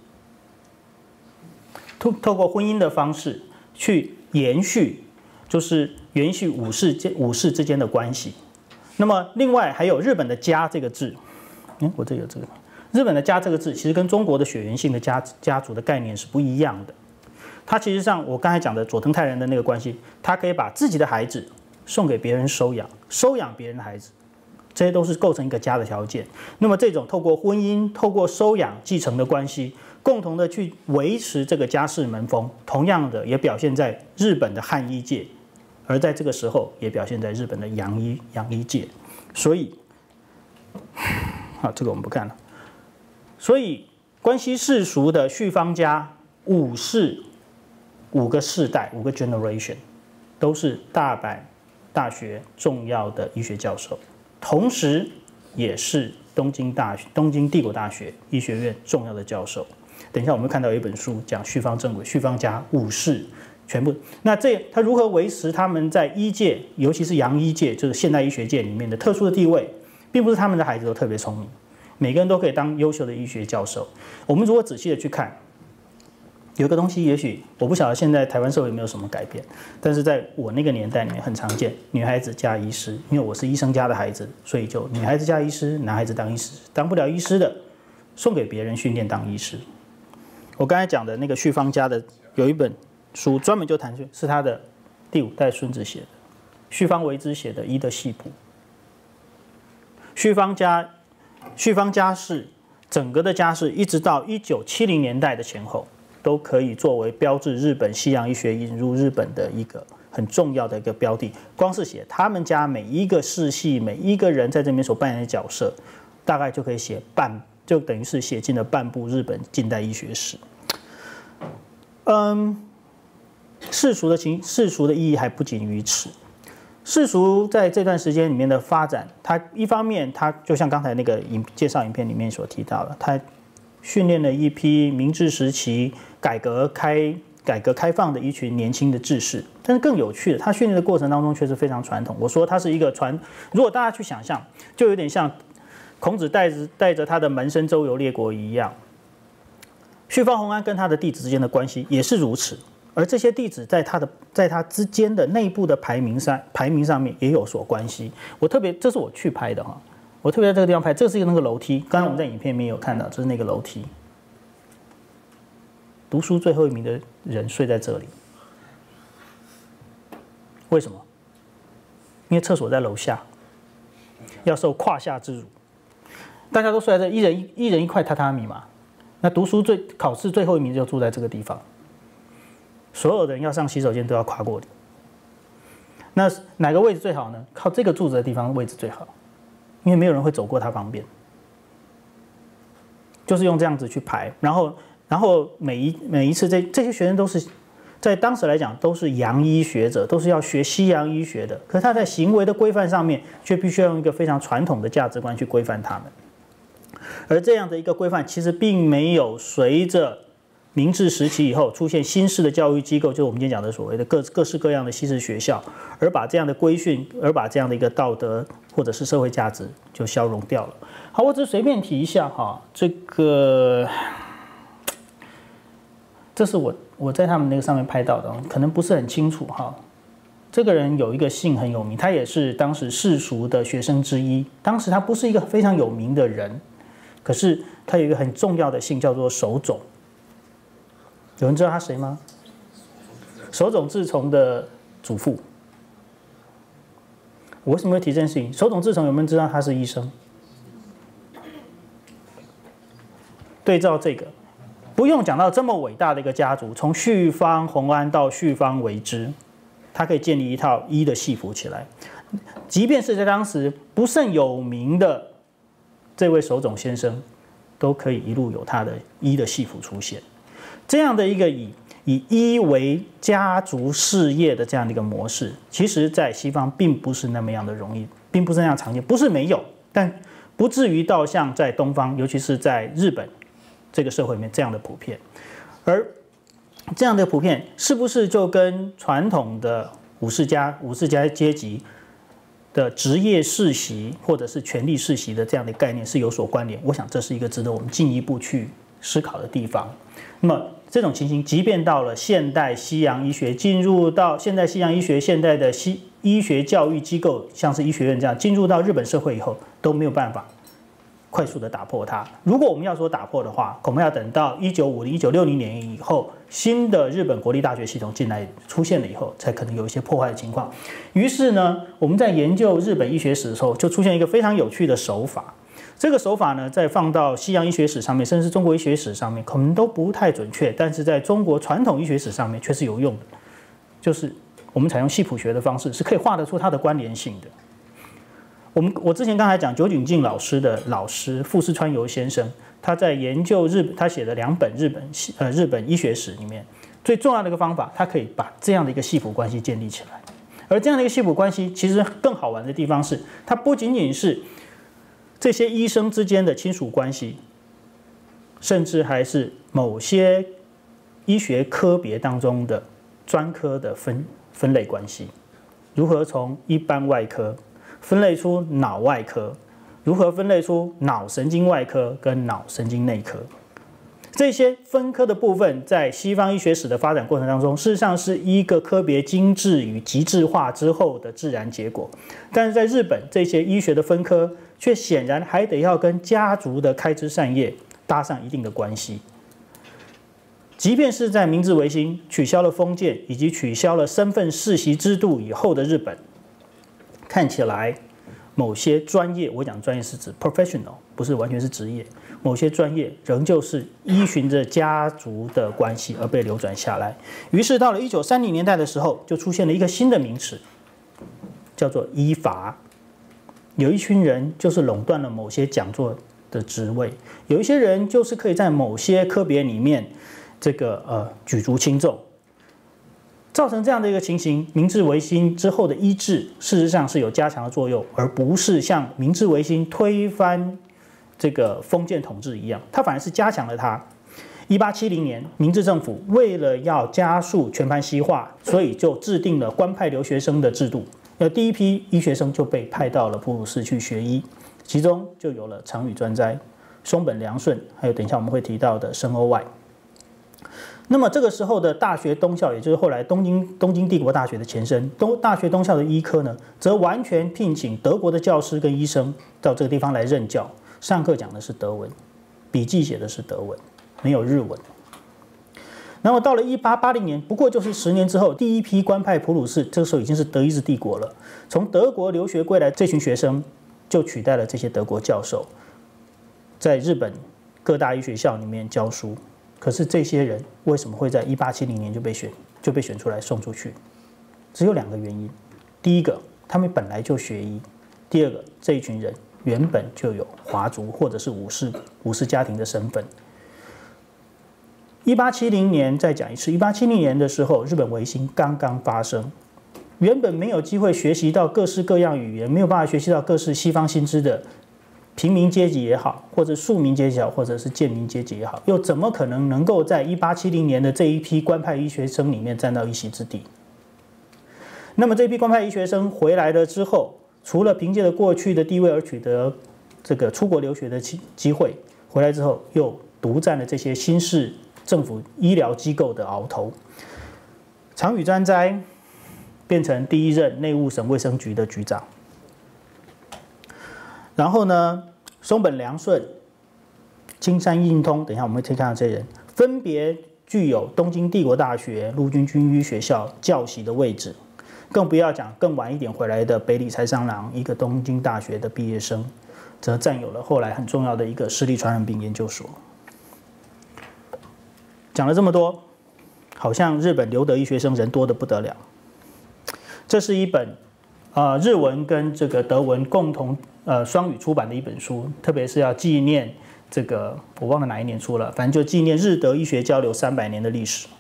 透透过婚姻的方式去延续，就是延续武士武士之间的关系。那么另外还有日本的家这个字，嗯，我这有这个。日本的家这个字其实跟中国的血缘性的家家族的概念是不一样的。它其实上我刚才讲的佐藤泰人的那个关系，他可以把自己的孩子送给别人收养，收养别人的孩子，这些都是构成一个家的条件。那么这种透过婚姻、透过收养、继承的关系，共同的去维持这个家世门风，同样的也表现在日本的汉医界，而在这个时候也表现在日本的洋医洋医界。所以，好，这个我们不看了。所以关系世俗的绪方家武士五个世代、五个 generation 都是大阪大学重要的医学教授，同时也是东京大学、东京帝国大学医学院重要的教授。等一下我们会看到有一本书讲绪方正轨、绪方家武士全部。那这他如何维持他们在医界，尤其是洋医界，就是现代医学界里面的特殊的地位，并不是他们的孩子都特别聪明，每个人都可以当优秀的医学教授。我们如果仔细的去看。有一个东西，也许我不晓得现在台湾社会有没有什么改变，但是在我那个年代里面很常见，女孩子嫁医师，因为我是医生家的孩子，所以就女孩子嫁医师，男孩子当医师，当不了医师的送给别人训练当医师。我刚才讲的那个绪方家的有一本书专门就谈，是他的第五代孙子写的，绪方为之写的《医的系谱》。绪方家，绪方家是整个的家世一直到一九七零年代的前后，都可以作为标志日本西洋医学引入日本的一个很重要的一个标的。光是写他们家每一个世系、每一个人在这边所扮演的角色，大概就可以写半，就等于是写进了半部日本近代医学史。嗯，世俗的情，世俗的意义还不仅于此。世俗在这段时间里面的发展，它一方面，它就像刚才那个影介绍影片里面所提到的，它训练了一批明治时期改革开改革开放的一群年轻的志士。但是更有趣的，它训练的过程当中却是非常传统。我说它是一个传，如果大家去想象，就有点像孔子带着带着他的门生周游列国一样。绪方弘安跟他的弟子之间的关系也是如此。而这些弟子在他的在他之间的内部的排名上排名上面也有所关系。我特别，这是我去拍的哈，我特别在这个地方拍，这是一个那个楼梯。刚才我们在影片里面有看到，这是那个楼梯。读书最后一名的人睡在这里，为什么？因为厕所在楼下，要受胯下之辱。大家都睡在这，一人一一人一块榻榻米嘛。那读书最考试最后一名就住在这个地方。所有人要上洗手间都要跨过你。那哪个位置最好呢？靠这个柱子的地方位置最好，因为没有人会走过它旁边。就是用这样子去排，然后，然后每一每一次这这些学生都是在当时来讲都是洋医学者，都是要学西洋医学的。可是他在行为的规范上面，却必须要用一个非常传统的价值观去规范他们。而这样的一个规范，其实并没有随着明治时期以后出现新式的教育机构，就是我们今天讲的所谓的各各式各样的西式学校，而把这样的规训，而把这样的一个道德或者是社会价值就消融掉了。好，我只随便提一下哈，这个这是我我在他们那个上面拍到的，可能不是很清楚哈。这个人有一个姓很有名，他也是当时世俗的学生之一。当时他不是一个非常有名的人，可是他有一个很重要的姓，叫做手冢。有人知道他谁吗？手冢治虫的祖父。我为什么会提这件事情？手冢治虫有没有人知道他是医生？对照这个，不用讲到这么伟大的一个家族，从绪方弘安到绪方为之，他可以建立一套医的系谱起来。即便是在当时不甚有名的这位手冢先生，都可以一路有他的医的系谱出现。这样的一个以以医为家族事业的这样的一个模式，其实在西方并不是那么样的容易，并不是那样常见，不是没有，但不至于到像在东方，尤其是在日本这个社会里面这样的普遍。而这样的普遍，是不是就跟传统的武士家武士家阶级的职业世袭或者是权力世袭的这样的概念是有所关联？我想这是一个值得我们进一步去思考的地方。那么这种情形，即便到了现代西洋医学，进入到现代西洋医学、现代的西医学教育机构，像是医学院这样，进入到日本社会以后，都没有办法快速的打破它。如果我们要说打破的话，恐怕要等到一九五零、一九六零年以后，新的日本国立大学系统进来出现了以后，才可能有一些破坏的情况。于是呢，我们在研究日本医学史的时候，就出现一个非常有趣的手法。这个手法呢，再放到西洋医学史上面，甚至中国医学史上面，可能都不太准确，但是在中国传统医学史上面却是有用的。就是我们采用系谱学的方式，是可以画得出它的关联性的。我们我之前刚才讲酒井敬老师的老师富士川由先生，他在研究日本，他写的两本日本呃日本医学史里面，最重要的一个方法，他可以把这样的一个系谱关系建立起来。而这样的一个系谱关系，其实更好玩的地方是，它不仅仅是这些医生之间的亲属关系，甚至还是某些医学科别当中的专科的分分类关系。如何从一般外科分类出脑外科，如何分类出脑神经外科跟脑神经内科，这些分科的部分，在西方医学史的发展过程当中，事实上是一个科别精致与极致化之后的自然结果。但是在日本，这些医学的分科却显然还得要跟家族的开枝散叶搭上一定的关系。即便是在明治维新取消了封建以及取消了身份世袭制度以后的日本，看起来某些专业，我讲专业是指 professional， 不是完全是职业。某些专业仍旧是依循着家族的关系而被流转下来。于是到了一九三零年代的时候，就出现了一个新的名词，叫做医阀。有一群人就是垄断了某些讲座的职位，有一些人就是可以在某些科别里面，这个呃举足轻重。造成这样的一个情形，明治维新之后的医治，事实上是有加强的作用，而不是像明治维新推翻这个封建统治一样，它反而是加强了它。一八七零年，明治政府为了要加速全盘西化，所以就制定了官派留学生的制度。那第一批医学生就被派到了普鲁士去学医，其中就有了长羽专斋、松本良顺，还有等一下我们会提到的深欧外。那么这个时候的大学东校，也就是后来东京东京帝国大学的前身，东大学东校的医科呢，则完全聘请德国的教师跟医生到这个地方来任教，上课讲的是德文，笔记写的是德文，没有日文。然后到了一八八零年，不过就是十年之后，第一批官派普鲁士，这个时候已经是德意志帝国了。从德国留学归来，这群学生就取代了这些德国教授，在日本各大医学校里面教书。可是这些人为什么会在一八七零年就被选就被选出来送出去？只有两个原因：第一个，他们本来就学医；第二个，这一群人原本就有华族或者是武士武士家庭的身份。一八七零年再讲一次，一八七零年的时候，日本维新刚刚发生，原本没有机会学习到各式各样语言，没有办法学习到各式西方新知的平民阶级也好，或者庶民阶级也好，或者是贱民阶级也好，又怎么可能能够在一八七零年的这一批官派医学生里面占到一席之地？那么这批官派医学生回来了之后，除了凭借着过去的地位而取得这个出国留学的机会，回来之后又独占了这些新式政府医疗机构的鳌头。长羽专斋变成第一任内务省卫生局的局长。然后呢，松本良顺、青山应通，等一下我们会可以看到这些人，分别具有东京帝国大学陆军军医学校教习的位置，更不要讲更晚一点回来的北里财三郎，一个东京大学的毕业生，则占有了后来很重要的一个私立传染病研究所。讲了这么多，好像日本留德医学生人多得不得了。这是一本呃日文跟这个德文共同呃双语出版的一本书，特别是要纪念这个我忘了哪一年出了，反正就纪念日德医学交流三百年的历史。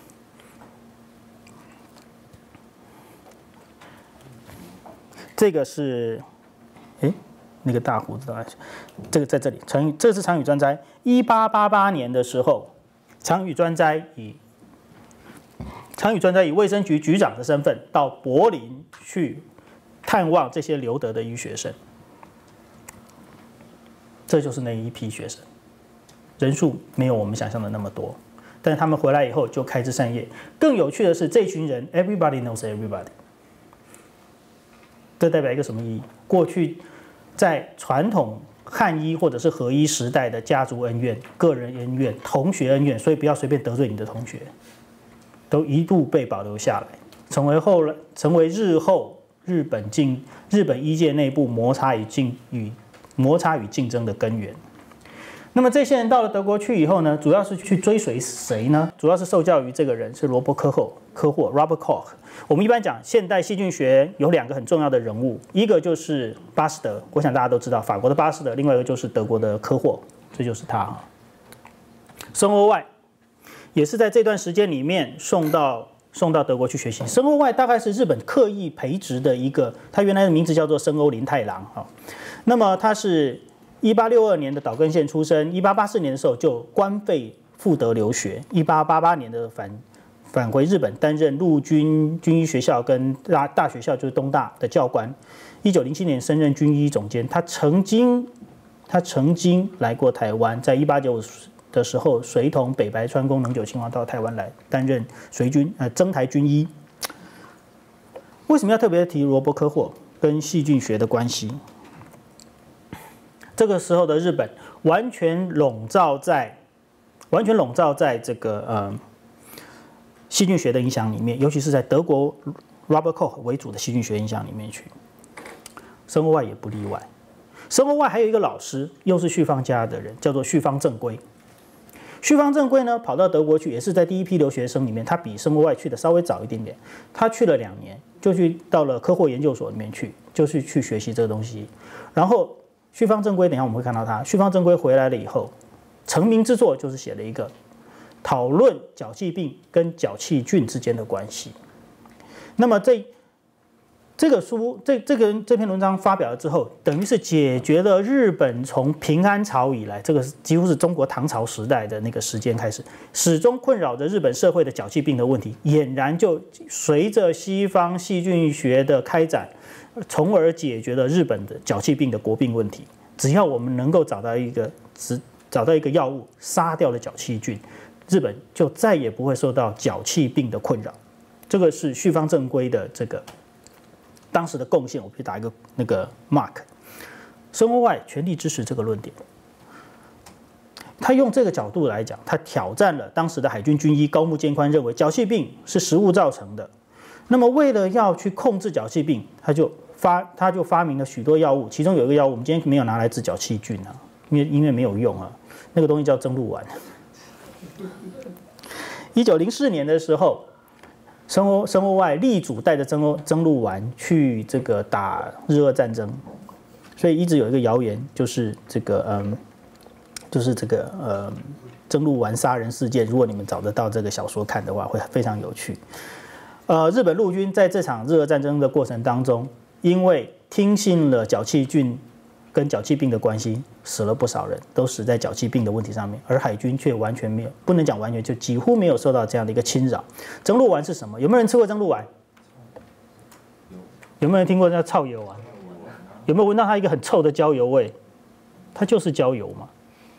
这个是，哎，那个大胡子的，这个在这里，长羽，这是长羽专斋。一八八八年的时候，长羽专斋以长羽专斋以卫生局局长的身份到柏林去探望这些留德的医学生。这就是那一批学生，人数没有我们想象的那么多，但是他们回来以后就开枝散叶。更有趣的是，这群人 everybody knows everybody， 这代表一个什么意义？过去在传统汉医或者是和医时代的家族恩怨、个人恩怨、同学恩怨，所以不要随便得罪你的同学，都一度被保留下来，成为后来成为日后日本竞日本医界内部摩擦与竞与摩擦与竞争的根源。那么这些人到了德国去以后呢，主要是去追随谁呢？主要是受教于这个人，是罗伯科霍科霍 Robert Koch。我们一般讲现代细菌学有两个很重要的人物，一个就是巴斯德，我想大家都知道法国的巴斯德，另外一个就是德国的科霍，这就是他。深欧外也是在这段时间里面送到送到德国去学习。深欧外大概是日本刻意培植的一个，他原来的名字叫做深欧林太郎哈。那么他是一八六二年的岛根县出生，一八八四年的时候就官费赴德留学，一八八八年的返返回日本担任陆军军医学校跟大大学校就是东大的教官，一九零七年升任军医总监。他曾经他曾经来过台湾，在一八九五的时候随同北白川宫能久亲王到台湾来担任随军呃征台军医。为什么要特别提罗伯科霍跟细菌学的关系？这个时候的日本完全笼罩在完全笼罩在这个呃细菌学的影响里面，尤其是在德国 Robert Koch 为主的细菌学影响里面去。 申欧外也不例外。申欧外还有一个老师，又是绪方家的人，叫做绪方正规。绪方正规呢，跑到德国去，也是在第一批留学生里面，他比申欧外去的稍微早一点点。他去了两年，就去到了科霍研究所里面去，就是去学习这个东西。然后绪方正规，等一下我们会看到他。绪方正规回来了以后，成名之作就是写了一个讨论脚气病跟脚气菌之间的关系。那么这这个书，这这个这篇文章发表了之后，等于是解决了日本从平安朝以来，这个几乎是中国唐朝时代的那个时间开始，始终困扰着日本社会的脚气病的问题，俨然就随着西方细菌学的开展，从而解决了日本的脚气病的国病问题。只要我们能够找到一个只找到一个药物，杀掉了脚气菌，日本就再也不会受到脚气病的困扰。这个是绪方正规的这个当时的贡献，我可以打一个那个 mark。申欧外全力支持这个论点，他用这个角度来讲，他挑战了当时的海军军医高木健宽认为脚气病是食物造成的。那么为了要去控制脚气病，他就发他就发明了许多药物，其中有一个药物我们今天没有拿来治脚气菌啊，因为因为没有用啊，那个东西叫增鹿丸。一九零四年的时候，申欧申欧外力主带着增欧增鹿丸去这个打日俄战争，所以一直有一个谣言，就是这个嗯，就是这个呃增鹿丸杀人事件。如果你们找得到这个小说看的话，会非常有趣。呃，日本陆军在这场日俄战争的过程当中，因为听信了脚气菌跟脚气病的关系，死了不少人，都死在脚气病的问题上面，而海军却完全没有，不能讲完全，就几乎没有受到这样的一个侵扰。增鹿丸是什么？有没有人吃过增鹿丸？有没有人听过叫草油丸？有没有闻到它一个很臭的焦油味？它就是焦油嘛。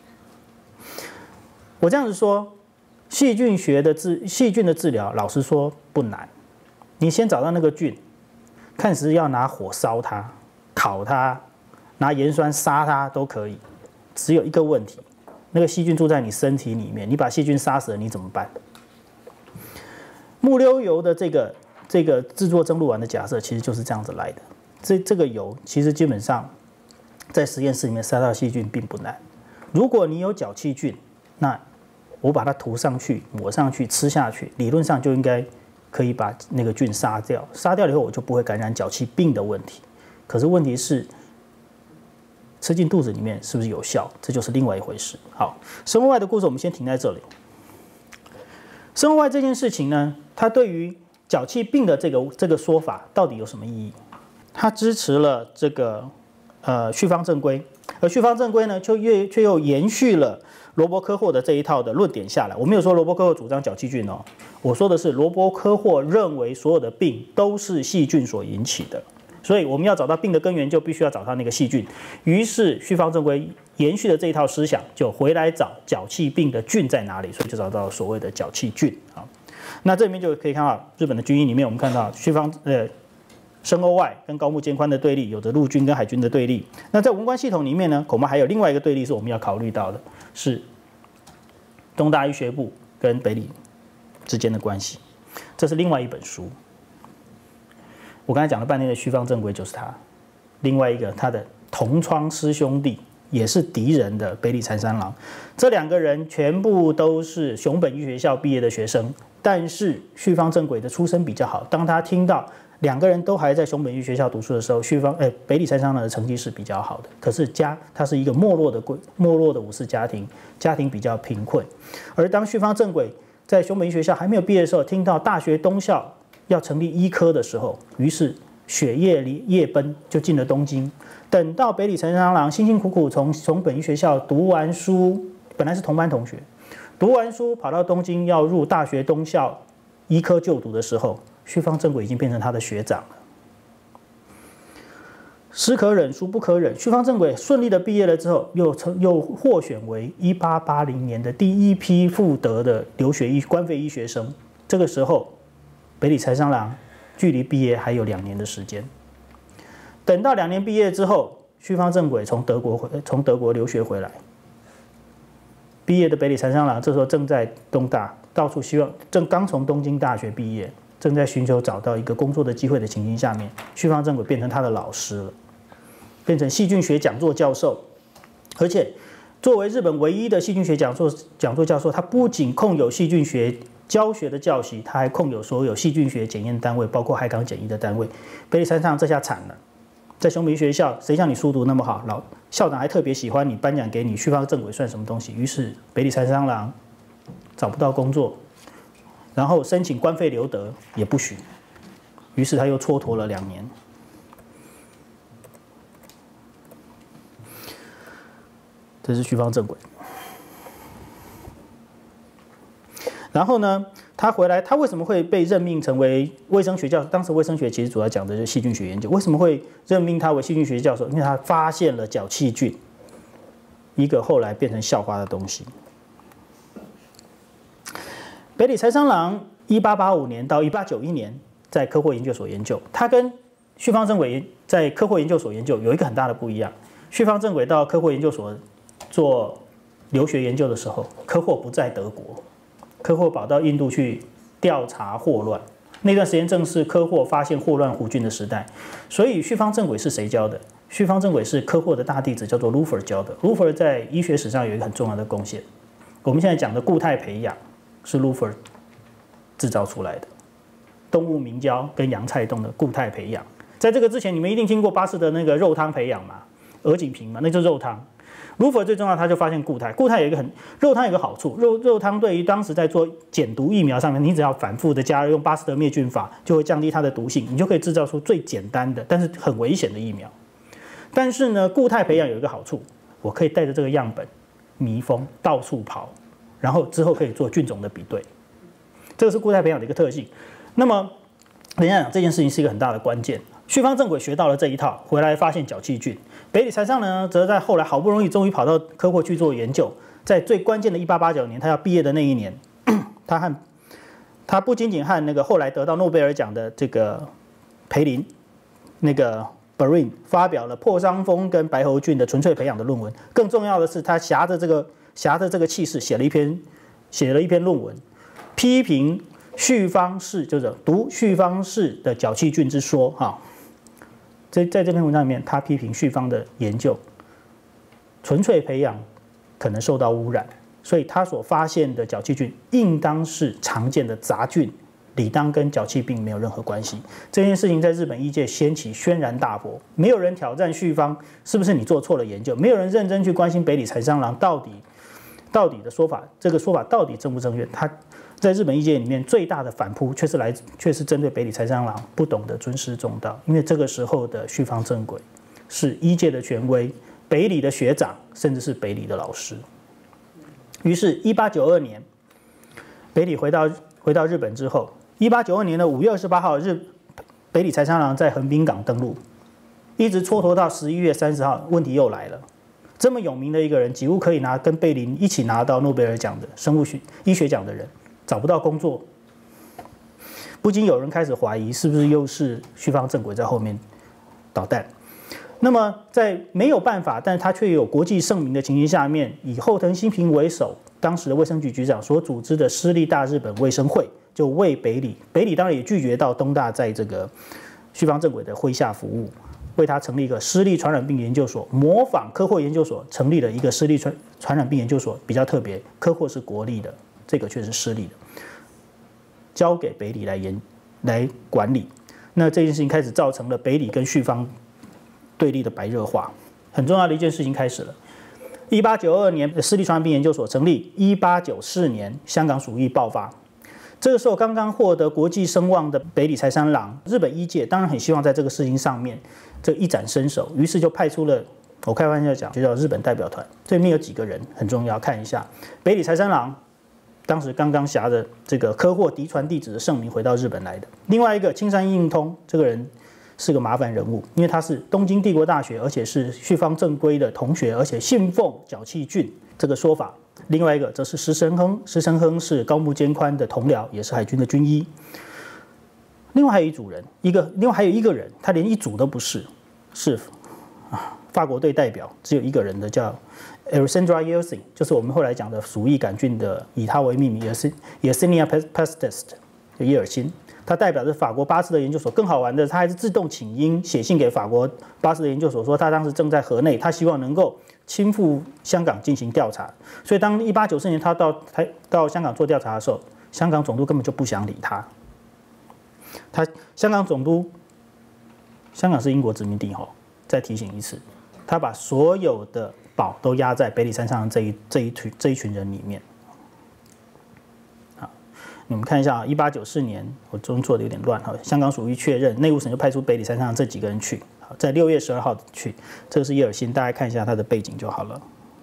我这样子说，细菌学的治细菌的治疗，老实说不难。你先找到那个菌，看是要拿火烧它、烤它。拿盐酸杀它都可以，只有一个问题，那个细菌住在你身体里面，你把细菌杀死了，你怎么办？木溜油的这个这个制作增鹿丸的假设其实就是这样子来的。这这个油其实基本上在实验室里面杀到细菌并不难。如果你有脚气菌，那我把它涂上去、抹上去、吃下去，理论上就应该可以把那个菌杀掉。杀掉了以后，我就不会感染脚气病的问题。可是问题是，吃进肚子里面是不是有效？这就是另外一回事。好，申欧外的故事我们先停在这里。申欧外这件事情呢，它对于脚气病的这个这个说法到底有什么意义？它支持了这个呃绪方正规，而绪方正规呢，就越却又延续了罗伯科霍的这一套的论点下来。我没有说罗伯科霍主张脚气菌哦，我说的是罗伯科霍认为所有的病都是细菌所引起的。所以我们要找到病的根源，就必须要找到那个细菌。于是绪方正规延续的这一套思想，就回来找脚气病的菌在哪里，所以就找到所谓的脚气菌啊。那这里面就可以看到日本的军医里面，我们看到绪方呃申欧外跟高木健宽的对立，有着陆军跟海军的对立。那在文官系统里面呢，恐怕还有另外一个对立是我们要考虑到的，是东大医学部跟北理之间的关系。这是另外一本书。我刚才讲了半天的绪方正规就是他，另外一个他的同窗师兄弟也是敌人的北里禅三郎，这两个人全部都是熊本医学校毕业的学生，但是绪方正规的出身比较好。当他听到两个人都还在熊本医学校读书的时候，绪方哎北里禅三郎的成绩是比较好的，可是家他是一个没落的贵没落的武士家庭，家庭比较贫困。而当绪方正规在熊本医学校还没有毕业的时候，听到大学东校要成立医科的时候，于是雪夜里夜奔就进了东京。等到北里禅三郎辛辛苦苦从熊本医学校读完书，本来是同班同学，读完书跑到东京要入大学东校医科就读的时候，绪方正规已经变成他的学长了。师可忍，孰不可忍？绪方正规顺利的毕业了之后，又成又获选为一八八零年的第一批赴德的留学医官费医学生。这个时候，北里禅三郎距离毕业还有两年的时间。等到两年毕业之后，绪方正规从德国回从德国留学回来。毕业的北里禅三郎这时候正在东大，到处希望，正刚从东京大学毕业，正在寻求找到一个工作的机会的情形下面，绪方正规变成他的老师了。 变成细菌学讲座教授，而且作为日本唯一的细菌学讲座讲座教授，他不仅控有细菌学教学的教习，他还控有所有细菌学检验单位，包括海港检疫的单位。北里三三郎这下惨了，在雄平学校，谁像你书读那么好，老校长还特别喜欢你，颁奖给你，旭方正轨算什么东西？于是北里三三郎找不到工作，然后申请官费留德也不许，于是他又蹉跎了两年。这是旭方正轨。然后呢，他回来，他为什么会被任命成为卫生学教授？当时卫生学其实主要讲的是细菌学研究。为什么会任命他为细菌学教授？因为他发现了脚气菌，一个后来变成校花的东西。北里财三郎一八八五年到一八九一年在科霍研究所研究，他跟旭方正轨在科霍研究所研究有一个很大的不一样。旭方正轨到科霍研究所做留学研究的时候，科霍不在德国。科霍跑到印度去调查霍乱，那段时间正是科霍发现霍乱弧菌的时代，所以旭方正轨是谁教的？旭方正轨是科霍的大弟子，叫做 Luffer 教的。Luffer 在医学史上有一个很重要的贡献。我们现在讲的固态培养是 Luffer 制造出来的，动物明胶跟洋菜冻的固态培养。在这个之前，你们一定听过巴氏的那个肉汤培养嘛，鹅颈瓶嘛，那就是肉汤。Luffer 最重要，他就发现固态。固态有一个很肉汤有一个好处，肉肉汤对于当时在做减毒疫苗上面，你只要反复的加热，用巴斯德灭菌法，就会降低它的毒性，你就可以制造出最简单的，但是很危险的疫苗。但是呢，固态培养有一个好处，我可以带着这个样本密封，到处跑，然后之后可以做菌种的比对，这个是固态培养的一个特性。那么，等一下讲这件事情是一个很大的关键。旭方正轨学到了这一套，回来发现脚气菌。北里财上呢，则在后来好不容易终于跑到科霍去做研究，在最关键的一八八九年，他要毕业的那一年，他和他不仅仅和那个后来得到诺贝尔奖的这个培林，那个 Barin 发表了破伤风跟白喉菌的纯粹培养的论文，更重要的是，他挟着这个挟着这个气势写了一篇写了一篇论文，批评旭方氏就是读旭方氏的脚气菌之说哈。在在这篇文章里面，他批评旭方的研究纯粹培养可能受到污染，所以他所发现的脚气菌应当是常见的杂菌，理当跟脚气病没有任何关系。这件事情在日本医界掀起轩然大波，没有人挑战旭方是不是你做错了研究，没有人认真去关心北里财三郎到底到底的说法，这个说法到底正不正确？他在日本医界里面最大的反扑，却是来却是针对北里财三郎不懂得尊师重道，因为这个时候的旭方正轨是医界的权威，北里的学长，甚至是北里的老师。于是，一八九二年，北里回到回到日本之后，一八九二年的五月二十八号，日北里财三郎在横滨港登陆，一直蹉跎到十一月三十号，问题又来了。这么有名的一个人，几乎可以拿跟贝林一起拿到诺贝尔奖的生物学医学奖的人。找不到工作，不禁有人开始怀疑，是不是又是旭方正轨在后面捣蛋？那么，在没有办法，但是他却有国际盛名的情形下面，以后藤新平为首，当时的卫生局局长所组织的私立大日本卫生会，就为北里，北里当然也拒绝到东大在这个旭方正轨的麾下服务，为他成立一个私立传染病研究所，模仿科霍研究所成立了一个私立传传染病研究所，比较特别，科霍是国立的。这个却是私立的，交给北里来研来管理。那这件事情开始造成了北里跟旭方对立的白热化。很重要的一件事情开始了。一八九二年，私立传染病研究所成立；一八九四年，香港鼠疫爆发。这个时候，刚刚获得国际声望的北里财三郎，日本医界当然很希望在这个事情上面这一展身手，于是就派出了，我开玩笑讲，就叫日本代表团。这里面有几个人很重要，看一下北里财三郎。当时刚刚挟着这个科霍嫡传弟子的盛名回到日本来的。另外一个青山应通，这个人是个麻烦人物，因为他是东京帝国大学，而且是旭方正规的同学，而且信奉脚气菌这个说法。另外一个则是石神亨，石神亨是高木兼宽的同僚，也是海军的军医。另外还有一组人，一个另外还有一个人，他连一组都不是，是啊法国队代表，只有一个人的叫 Alexandra Yersin， 就是我们后来讲的鼠疫杆菌的，以他为命名 Yersinia pestis。 有叶尔辛，他代表着法国巴斯德研究所。更好玩的，他还是自动请缨写信给法国巴斯德研究所，说他当时正在河内，他希望能够亲赴香港进行调查。所以当一八九四年他到台到香港做调查的时候，香港总督根本就不想理他。他香港总督，香港是英国殖民地吼，再提醒一次，他把所有的宝都压在北里山上的这一这一群这一群人里面。好，你们看一下啊，一八九四年我中做的有点乱哈，香港属于确认，内务省就派出北里山上这几个人去，好，在六月十二号去，这个是叶尔辛，大家看一下他的背景就好了。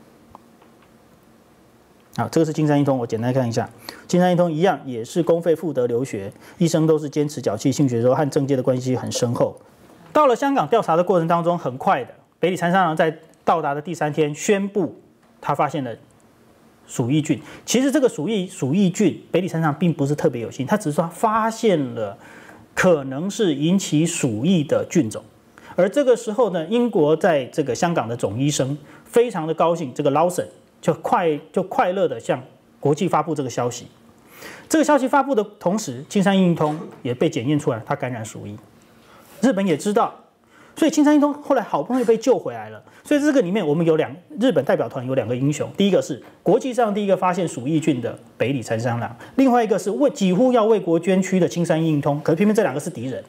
好，这个是金山一通，我简单看一下。金山一通一样也是公费赴德留学，一生都是坚持脚气性学说，和政界的关系很深厚。到了香港调查的过程当中，很快的，北里山上郎在到达的第三天宣布，他发现了鼠疫菌。其实这个鼠疫鼠疫菌，北里山上并不是特别有心，他只是说他发现了可能是引起鼠疫的菌种。而这个时候呢，英国在这个香港的总医生非常的高兴，这个劳森就快就快乐的向国际发布这个消息。这个消息发布的同时，青山印通也被检验出来，他感染鼠疫。日本也知道，所以青山印通后来好不容易被救回来了。所以这个里面我们有两日本代表团有两个英雄，第一个是国际上第一个发现鼠疫菌的北里山三郎，另外一个是为几乎要为国捐躯的青山印通。可是偏偏这两个是敌人。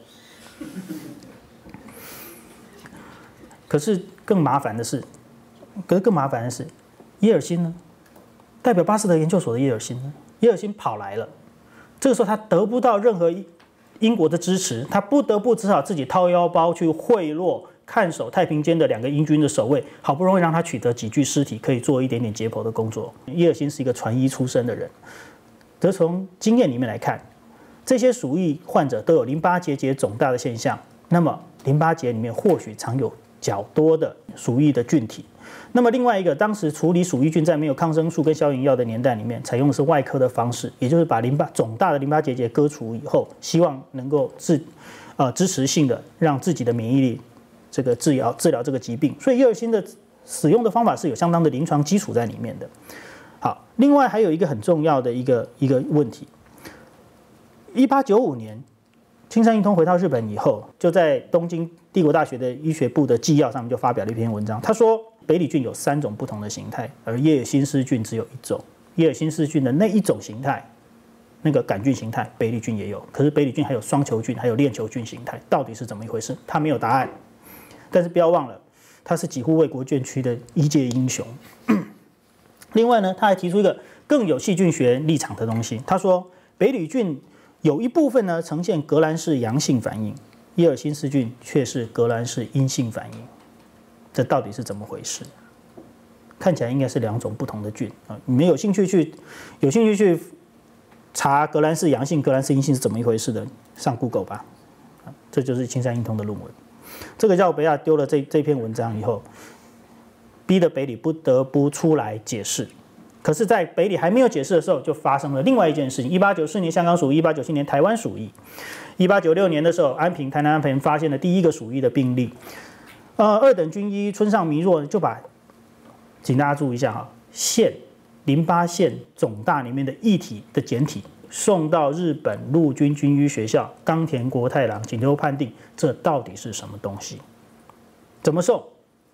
可是更麻烦的是，可是更麻烦的是，耶尔辛呢？代表巴斯德研究所的耶尔辛呢？耶尔辛跑来了，这个时候他得不到任何英国的支持，他不得不只好自己掏腰包去贿赂看守太平间的两个英军的守卫，好不容易让他取得几具尸体，可以做一点点解剖的工作。耶尔辛是一个传医出身的人，则从经验里面来看，这些鼠疫患者都有淋巴结节肿大的现象，那么淋巴结里面或许藏有较多的鼠疫的菌体。那么另外一个，当时处理鼠疫菌在没有抗生素跟消炎药的年代里面，采用的是外科的方式，也就是把淋巴肿大的淋巴结节割除以后，希望能够治呃支持性的让自己的免疫力这个治疗治疗这个疾病。所以叶尔辛的使用的方法是有相当的临床基础在里面的。好，另外还有一个很重要的一个一个问题，一八九五年。青山印通回到日本以后，就在东京帝国大学的医学部的纪要上面就发表了一篇文章。他说，北里菌有三种不同的形态，而叶尔辛氏菌只有一种。叶尔辛氏菌的那一种形态，那个杆菌形态，北里菌也有。可是北里菌还有双球菌，还有链球菌形态，到底是怎么一回事？他没有答案。但是不要忘了，他是几乎为国捐躯的医界英雄。另外呢，他还提出一个更有细菌学立场的东西。他说，北里菌有一部分呢呈现革兰氏阳性反应，叶尔辛氏菌却是革兰氏阴性反应，这到底是怎么回事？看起来应该是两种不同的菌啊！你们有兴趣去有兴趣去查革兰氏阳性、革兰氏阴性是怎么一回事的，上 Google 吧。这就是青山印通的论文。这个叫贝亚丢了这这篇文章以后，逼得北里不得不出来解释。可是，在北里还没有解释的时候，就发生了另外一件事情。一八九四年香港鼠疫，一八九七年台湾鼠疫。一八九六年的时候，安平台南安平发现了第一个鼠疫的病例。呃，二等军医村上弥若就把，请大家注意一下哈，腺淋巴腺肿大里面的液体的简体送到日本陆军军医学校冈田国太郎请求判定这到底是什么东西，怎么送？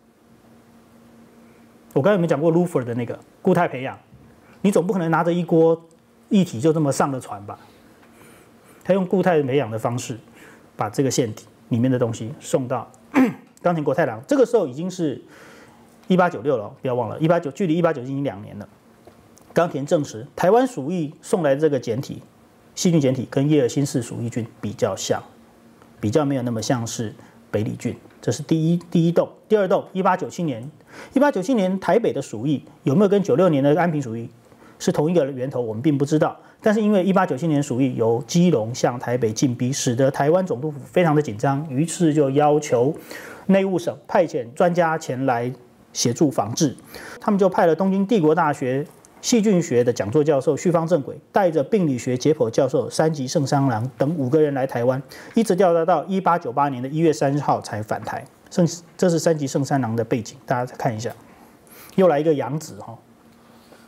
我刚才有没有讲过 Lufer 的那个固态培养？你总不可能拿着一锅液体就这么上了船吧？他用固态培养的方式，把这个腺体里面的东西送到冈田国太郎。这个时候已经是一八九六了，不要忘了，一八九距离一八九已经两年了。冈田证实，台湾鼠疫送来的这个简体细菌简体跟叶尔辛氏鼠疫菌比较像，比较没有那么像是北里菌。这是第一第一栋，第二栋，一八九七年，一八九七年台北的鼠疫有没有跟九六年的安平鼠疫是同一个源头，我们并不知道。但是因为一八九七年鼠疫由基隆向台北进逼，使得台湾总督府非常的紧张，于是就要求内务省派遣专家前来协助防治。他们就派了东京帝国大学细菌学的讲座教授旭方正轨，带着病理学解剖教授山崎胜三郎等五个人来台湾，一直调查到一八九八年的一月三十号才返台。这是山崎胜三郎的背景，大家再看一下，又来一个洋子哈。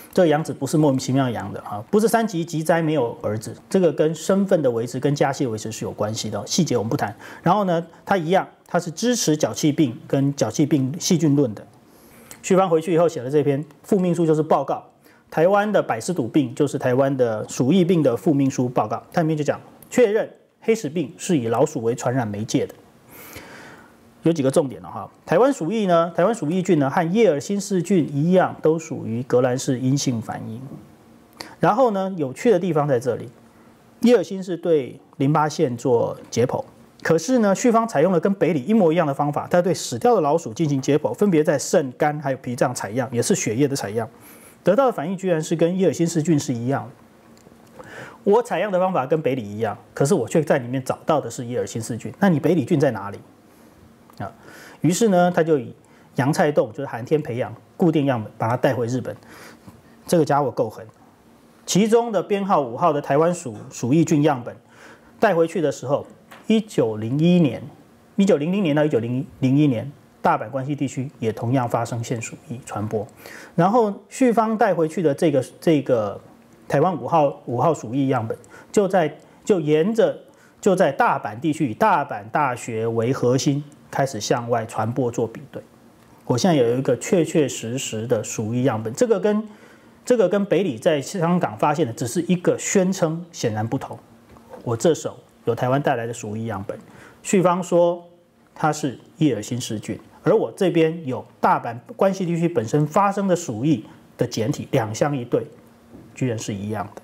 这个养子不是莫名其妙养的啊，不是三级急灾没有儿子，这个跟身份的维持、跟家系维持是有关系的，细节我们不谈。然后呢，他一样，他是支持脚气病跟脚气病细菌论的。绪方回去以后写了这篇复命书，就是报告台湾的百丝毒病，就是台湾的鼠疫病的复命书报告。它里面就讲确认黑死病是以老鼠为传染媒介的。有几个重点了哈，台湾鼠疫呢，台湾鼠疫菌呢和叶尔辛氏菌一样，都属于革兰氏阴性反应。然后呢，有趣的地方在这里，叶尔辛是对淋巴腺做解剖，可是呢，绪方采用了跟北里一模一样的方法，他对死掉的老鼠进行解剖，分别在肾、肝还有脾脏采样，也是血液的采样，得到的反应居然是跟叶尔辛氏菌是一样的。我采样的方法跟北里一样，可是我却在里面找到的是叶尔辛氏菌，那你北里菌在哪里？啊，于是呢，他就以洋菜冻，就是寒天培养固定样本，把它带回日本。这个家伙够狠，其中的编号五号的台湾鼠鼠疫菌样本带回去的时候，一九零一年，一九零零年到一九零一年，大阪关西地区也同样发生腺鼠疫传播。然后绪方带回去的这个这个台湾五号五号鼠疫样本，就在就沿着就在大阪地区以大阪大学为核心，开始向外传播做比对。我现在有一个确确实实的鼠疫样本，这个跟这个跟北里在香港发现的只是一个宣称，显然不同。我这手有台湾带来的鼠疫样本，绪方说它是叶尔辛氏菌，而我这边有大阪关西地区本身发生的鼠疫的简体，两相一对，居然是一样的。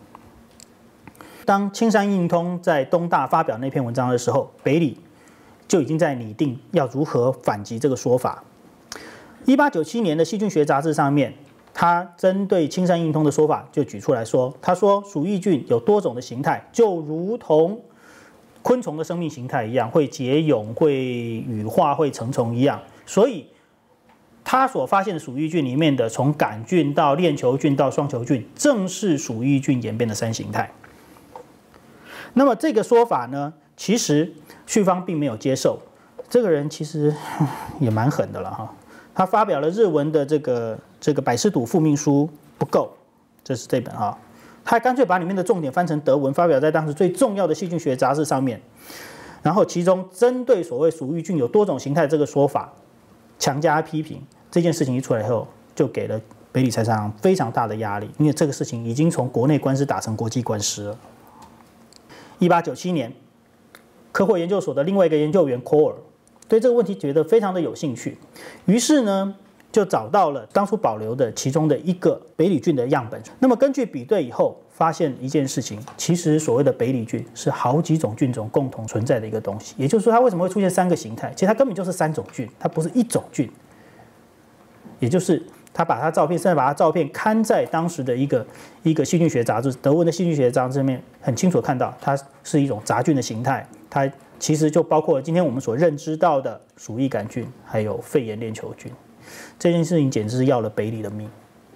当青山应通在东大发表那篇文章的时候，北里就已经在拟定要如何反击这个说法。一八九七年的细菌学杂志上面，他针对青山应通的说法就举出来说，他说鼠疫菌有多种的形态，就如同昆虫的生命形态一样，会结蛹、会羽化、会成虫一样，所以他所发现的鼠疫菌里面的，从杆菌到链球菌到双球菌，正是鼠疫菌演变的三形态。那么这个说法呢，其实绪方并没有接受。这个人其实也蛮狠的了哈，他发表了日文的这个这个百丝毒复命书不够，这是这本哈，他干脆把里面的重点翻成德文，发表在当时最重要的细菌学杂志上面。然后其中针对所谓鼠疫菌有多种形态这个说法强加批评。这件事情一出来以后，就给了北里财商行非常大的压力，因为这个事情已经从国内官司打成国际官司了。一八九七年，科霍研究所的另外一个研究员科尔对这个问题觉得非常的有兴趣，于是呢就找到了当初保留的其中的一个北里菌的样本。那么根据比对以后，发现一件事情，其实所谓的北里菌是好几种菌种共同存在的一个东西。也就是说，它为什么会出现三个形态？其实它根本就是三种菌，它不是一种菌。也就是他把他照片，甚至把他照片刊在当时的一个一个细菌学杂志，德文的细菌学杂志上面，很清楚看到它是一种杂菌的形态。它其实就包括了今天我们所认知到的鼠疫杆菌，还有肺炎链球菌。这件事情简直是要了北里的命。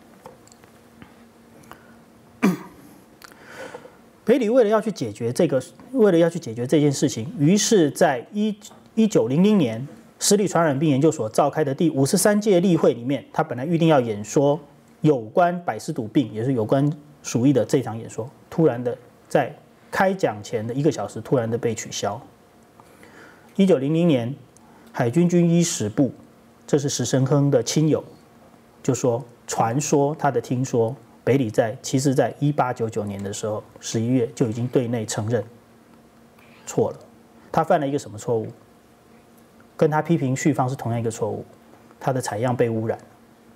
北里为了要去解决这个，为了要去解决这件事情，于是在一一九零零年。私立传染病研究所召开的第五十三届例会里面，他本来预定要演说有关百丝毒病，也是有关鼠疫的这场演说，突然的在开讲前的一个小时，突然的被取消。一九零零年，海军军医史部，这是石生亨的亲友，就说传说他的听说，北里在其实在一八九九年的时候十一月就已经对内承认错了，他犯了一个什么错误？跟他批评绪方是同样一个错误，他的采样被污染。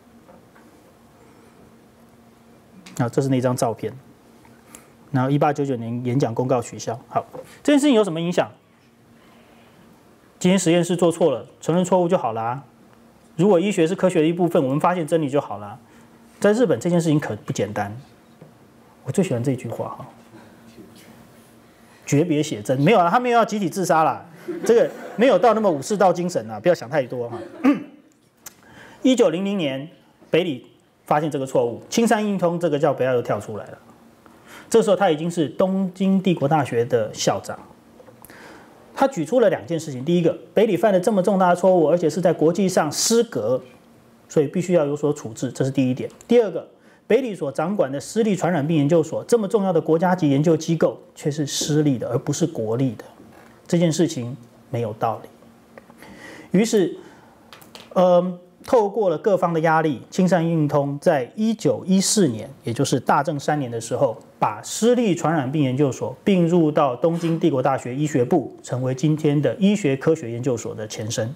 啊，这是那张照片。然后一八九九年演讲公告取消。好，这件事情有什么影响？今天实验室做错了，承认错误就好啦。如果医学是科学的一部分，我们发现真理就好啦。在日本这件事情可不简单。我最喜欢这句话哈，诀别写真，没有啦，他没有要集体自杀啦。这个没有到那么武士道精神啊，不要想太多哈。一九零零年，北里发现这个错误，青山应通这个叫北亚又跳出来了。这时候他已经是东京帝国大学的校长。他举出了两件事情：第一个，北里犯了这么重大的错误，而且是在国际上失格，所以必须要有所处置，这是第一点；第二个，北北理所掌管的私立传染病研究所这么重要的国家级研究机构却是私立的，而不是国立的，这件事情没有道理。于是，呃，透过了各方的压力，青山运通在一九一四年，也就是大正三年的时候，把私立传染病研究所并入到东京帝国大学医学部，成为今天的医学科学研究所的前身。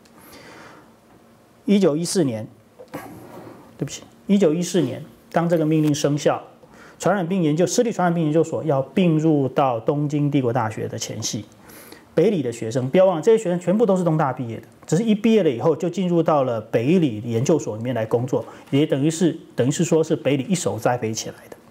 一九一四年，对不起，一九一四年，当这个命令生效，传染病研究私立传染病研究所要并入到东京帝国大学的前夕，北理的学生，不要忘了，这些学生全部都是东大毕业的，只是一毕业了以后就进入到了北理研究所里面来工作，也等于是等于是说是北理一手栽培起来的。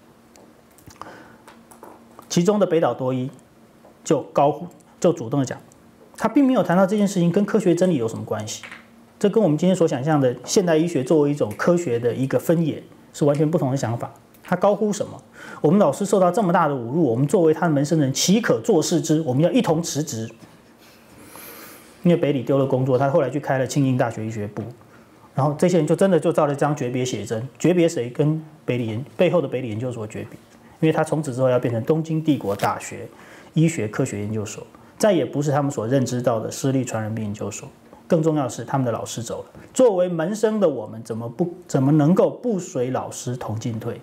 其中的北岛多一就高呼就主动的讲，他并没有谈到这件事情跟科学真理有什么关系。这跟我们今天所想象的现代医学作为一种科学的一个分野是完全不同的想法。他高呼什么？我们老师受到这么大的侮辱，我们作为他的门生人，岂可坐视之？我们要一同辞职。因为北理丢了工作，他后来去开了庆应大学医学部，然后这些人就真的就照了这张诀别写真，诀别谁跟北理研背后的北理研究所诀别，因为他从此之后要变成东京帝国大学医学科学研究所，再也不是他们所认知到的私立传染病研究所。更重要的是，他们的老师走了，作为门生的我们，怎么不怎么能够不随老师同进退？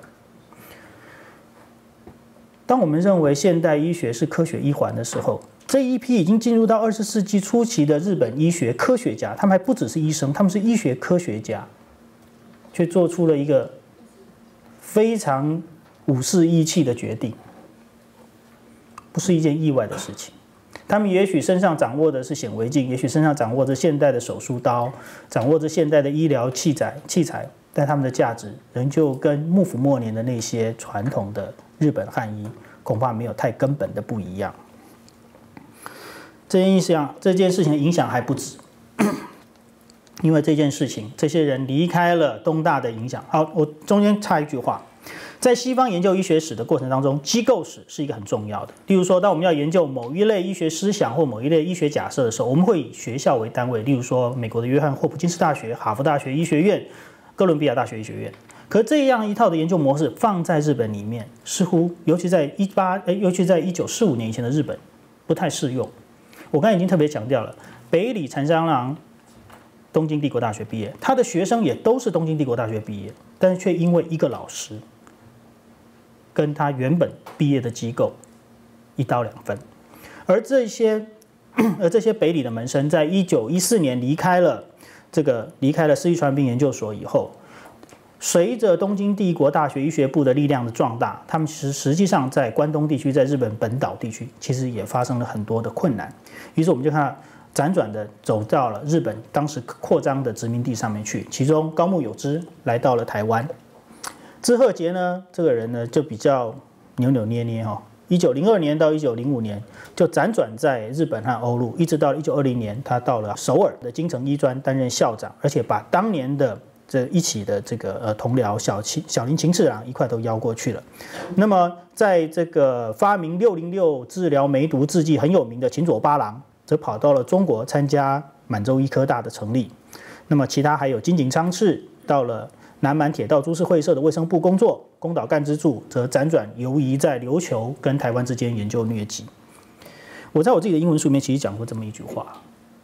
当我们认为现代医学是科学一环的时候，这一批已经进入到二十世纪初期的日本医学科学家，他们还不只是医生，他们是医学科学家，却做出了一个非常武士义气的决定，不是一件意外的事情。他们也许身上掌握的是显微镜，也许身上掌握着现代的手术刀，掌握着现代的医疗器材器材，但他们的价值仍旧跟幕府末年的那些传统的日本汉医恐怕没有太根本的不一样。这件事情，这件事情的影响还不止，因为这件事情，这些人离开了东大的影响。好，我中间插一句话。在西方研究医学史的过程当中，机构史是一个很重要的。例如说，当我们要研究某一类医学思想或某一类医学假设的时候，我们会以学校为单位。例如说，美国的约翰霍普金斯大学、哈佛大学医学院、哥伦比亚大学医学院。可这样一套的研究模式放在日本里面，似乎尤其在一八，尤其在一九四五年以前的日本，不太适用。我刚才已经特别强调了，北理禅三郎东京帝国大学毕业，他的学生也都是东京帝国大学毕业，但是却因为一个老师。跟他原本毕业的机构一刀两分，而这些而这些北理的门生，在一九一四年离开了这个离开了私立传染病研究所以后，随着东京帝国大学医学部的力量的壮大，他们实实际上在关东地区，在日本本岛地区，其实也发生了很多的困难。于是我们就看到辗转的走到了日本当时扩张的殖民地上面去，其中高木有之来到了台湾。志贺节呢，这个人呢就比较扭扭捏捏哈。一九零二年到一九零五年就辗转在日本和欧陆，一直到一九二零年，他到了首尔的京城医专担任校长，而且把当年的这一起的这个呃同僚小秦小林晴次郎一块都邀过去了。那么在这个发明六零六治疗梅毒制剂很有名的秦佐八郎，则跑到了中国参加满洲医科大的成立。那么其他还有金井昌次到了南满铁道株式会社的卫生部工作，宫岛干之助则辗转游移在琉球跟台湾之间研究疟疾。我在我自己的英文书里面其实讲过这么一句话：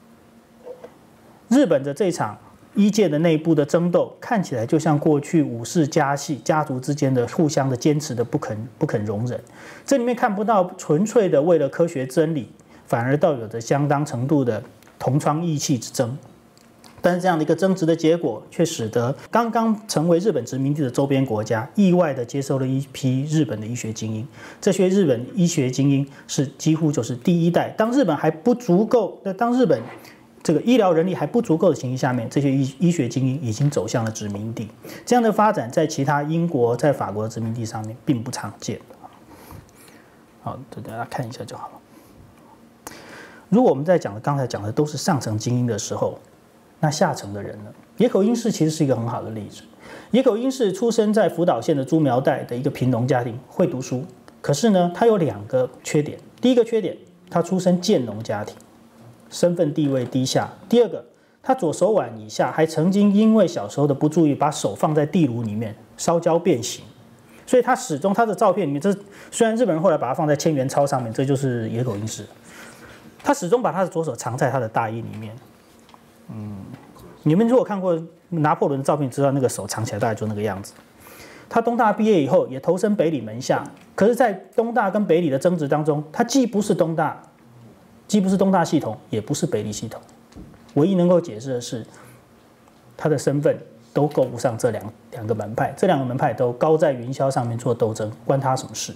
日本的这场医界的内部的争斗，看起来就像过去武士家系家族之间的互相的坚持的不肯不肯容忍。这里面看不到纯粹的为了科学真理，反而倒有着相当程度的同窗义气之争。但是这样的一个争执的结果，却使得刚刚成为日本殖民地的周边国家意外的接收了一批日本的医学精英。这些日本医学精英是几乎就是第一代，当日本还不足够，当日本这个医疗人力还不足够的情形下面，这些医医学精英已经走向了殖民地。这样的发展在其他英国、在法国的殖民地上面并不常见。好，大家看一下就好了。如果我们在讲的刚才讲的都是上层精英的时候，那下层的人呢？野口英世其实是一个很好的例子。野口英世出生在福岛县的猪苗代的一个贫农家庭，会读书，可是呢，他有两个缺点。第一个缺点，他出身贱农家庭，身份地位低下；第二个，他左手腕以下还曾经因为小时候的不注意，把手放在地炉里面， 烧焦变形。所以他始终他的照片里面，这虽然日本人后来把它放在千元钞上面，这就是野狗英式，他始终把他的左手藏在他的大衣里面。嗯，你们如果看过拿破仑的照片，知道那个手藏起来大概就那个样子。他东大毕业以后也投身北理门下，可是，在东大跟北理的争执当中，他既不是东大，既不是东大系统，也不是北理系统，唯一能够解释的是他的身份都够不上这两两个门派，这两个门派都高在云霄上面做斗争，关他什么事？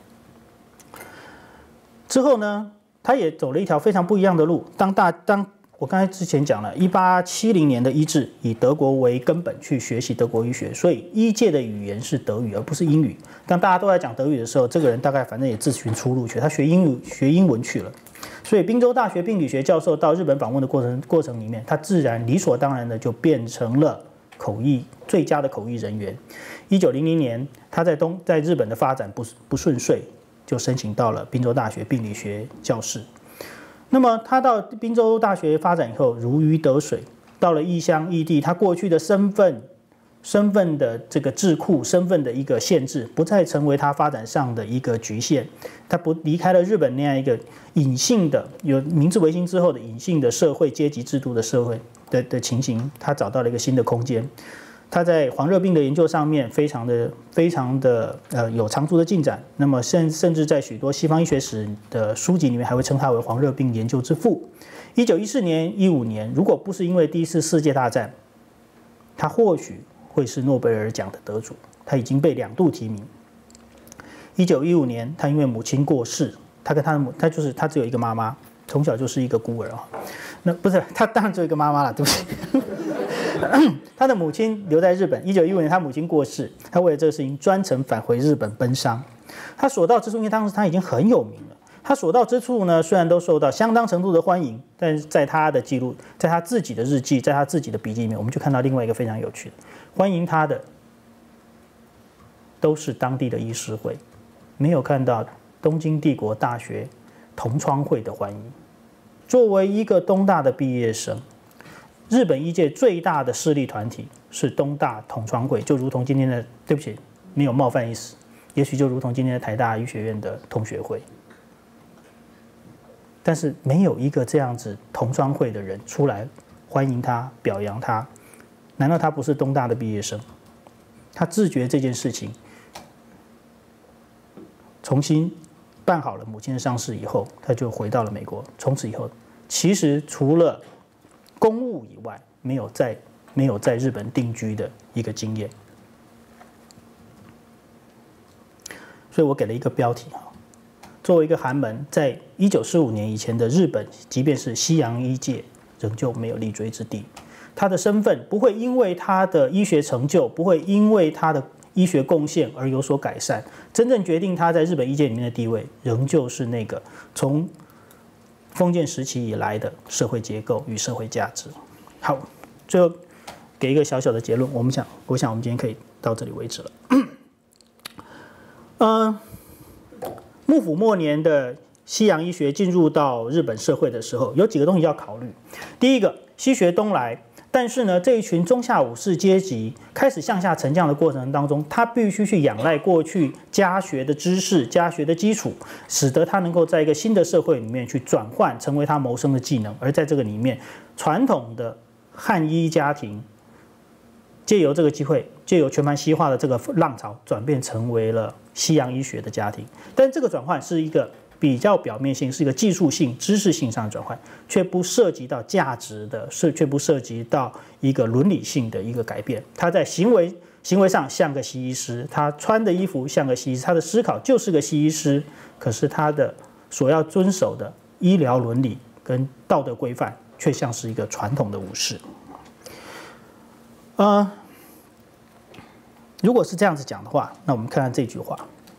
之后呢，他也走了一条非常不一样的路。当大当我刚才之前讲了，一八七零年的医治以德国为根本去学习德国医学，所以医界的语言是德语而不是英语。当大家都在讲德语的时候，这个人大概反正也自寻出路去，他学英语学英文去了。所以宾州大学病理学教授到日本访问的过程过程里面，他自然理所当然的就变成了口译最佳的口译人员。一九零零年，他在东在日本的发展不不顺遂，就申请到了宾州大学病理学教室。那么他到宾州大学发展以后，如鱼得水，到了异乡异地，他过去的身份、身份的这个智库、身份的一个限制，不再成为他发展上的一个局限。他不离开了日本那样一个隐性的、有明治维新之后的隐性的社会阶级制度的社会的的情形，他找到了一个新的空间。他在黄热病的研究上面非常的、非常的呃有长足的进展。那么甚甚至在许多西方医学史的书籍里面，还会称他为黄热病研究之父。一九一四年、一五年，如果不是因为第一次世界大战，他或许会是诺贝尔奖的得主。他已经被两度提名。一九一五年，他因为母亲过世，他跟他的母，他就是他只有一个妈妈，从小就是一个孤儿啊。那不是他当然只有一个妈妈了，对不起。他的母亲留在日本。一九一五年，他母亲过世，他为了这个事情专程返回日本奔丧。他所到之处，因为当时他已经很有名了。他所到之处呢，虽然都受到相当程度的欢迎，但是在他的记录，在他自己的日记，在他自己的笔记里面，我们就看到另外一个非常有趣的：欢迎他的都是当地的医师会，没有看到东京帝国大学同窗会的欢迎。作为一个东大的毕业生，日本医界最大的势力团体是东大同窗会，就如同今天的，对不起，没有冒犯意思，也许就如同今天的台大医学院的同学会。但是没有一个这样子同窗会的人出来欢迎他、表扬他，难道他不是东大的毕业生？他自觉这件事情，重新办好了母亲的丧事以后，他就回到了美国。从此以后，其实除了公务以外，没有在没有在日本定居的一个经验。所以我给了一个标题哈，作为一个寒门，在一九四五年以前的日本，即便是西洋医界，仍旧没有立锥之地。他的身份不会因为他的医学成就，不会因为他的医学贡献而有所改善。真正决定他在日本医界里面的地位，仍旧是那个从封建时期以来的社会结构与社会价值。好，最后给一个小小的结论，我们想，我想我们今天可以到这里为止了。呃，幕府末年的西洋医学进入到日本社会的时候，有几个东西要考虑。第一个，西学东来，但是呢，这一群中下武士阶级开始向下沉降的过程当中，他必须去仰赖过去家学的知识、家学的基础，使得他能够在一个新的社会里面去转换，成为他谋生的技能。而在这个里面，传统的汉医家庭借由这个机会，借由全盘西化的这个浪潮，转变成为了西洋医学的家庭。但这个转换是一个比较表面性，是一个技术性、知识性上的转换，却不涉及到价值的，是却不涉及到一个伦理性的一个改变。他在行为行为上像个西医师，他穿的衣服像个西医师，他的思考就是个西医师，可是他的所要遵守的医疗伦理跟道德规范，却像是一个传统的武士。呃，如果是这样子讲的话，那我们看看这句话。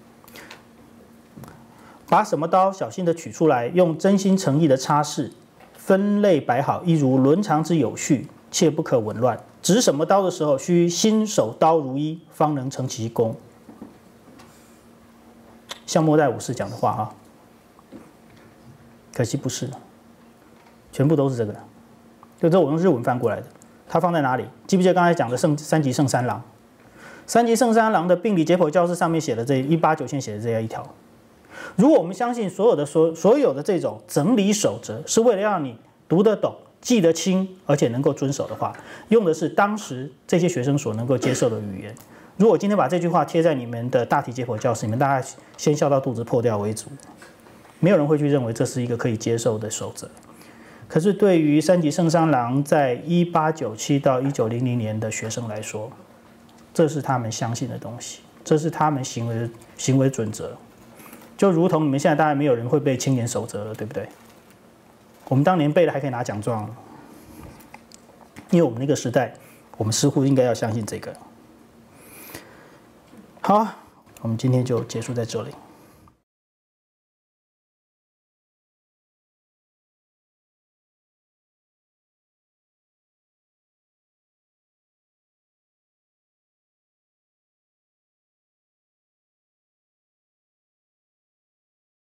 把什么刀小心地取出来，用真心诚意的擦拭，分类摆好，一如伦常之有序，切不可紊乱。执什么刀的时候，需心手刀如一，方能成其功。像末代武士讲的话哈，可惜不是，全部都是这个，就这我用日文翻过来的。它放在哪里？记不记得刚才讲的圣三级圣三郎？ 三级圣三郎的病理解剖教室上面写的这一八九线写的这样一条。如果我们相信所有的所所有的这种整理守则是为了让你读得懂、记得清，而且能够遵守的话，用的是当时这些学生所能够接受的语言。如果今天把这句话贴在你们的大题解剖教室，你们大概先笑到肚子破掉为主，没有人会去认为这是一个可以接受的守则。可是对于三级圣三郎在一八九七到一九零零年的学生来说，这是他们相信的东西，这是他们行为的行为准则。就如同你们现在当然没有人会背青年守则了，对不对？我们当年背了还可以拿奖状，因为我们那个时代，我们似乎应该要相信这个。好，我们今天就结束在这里。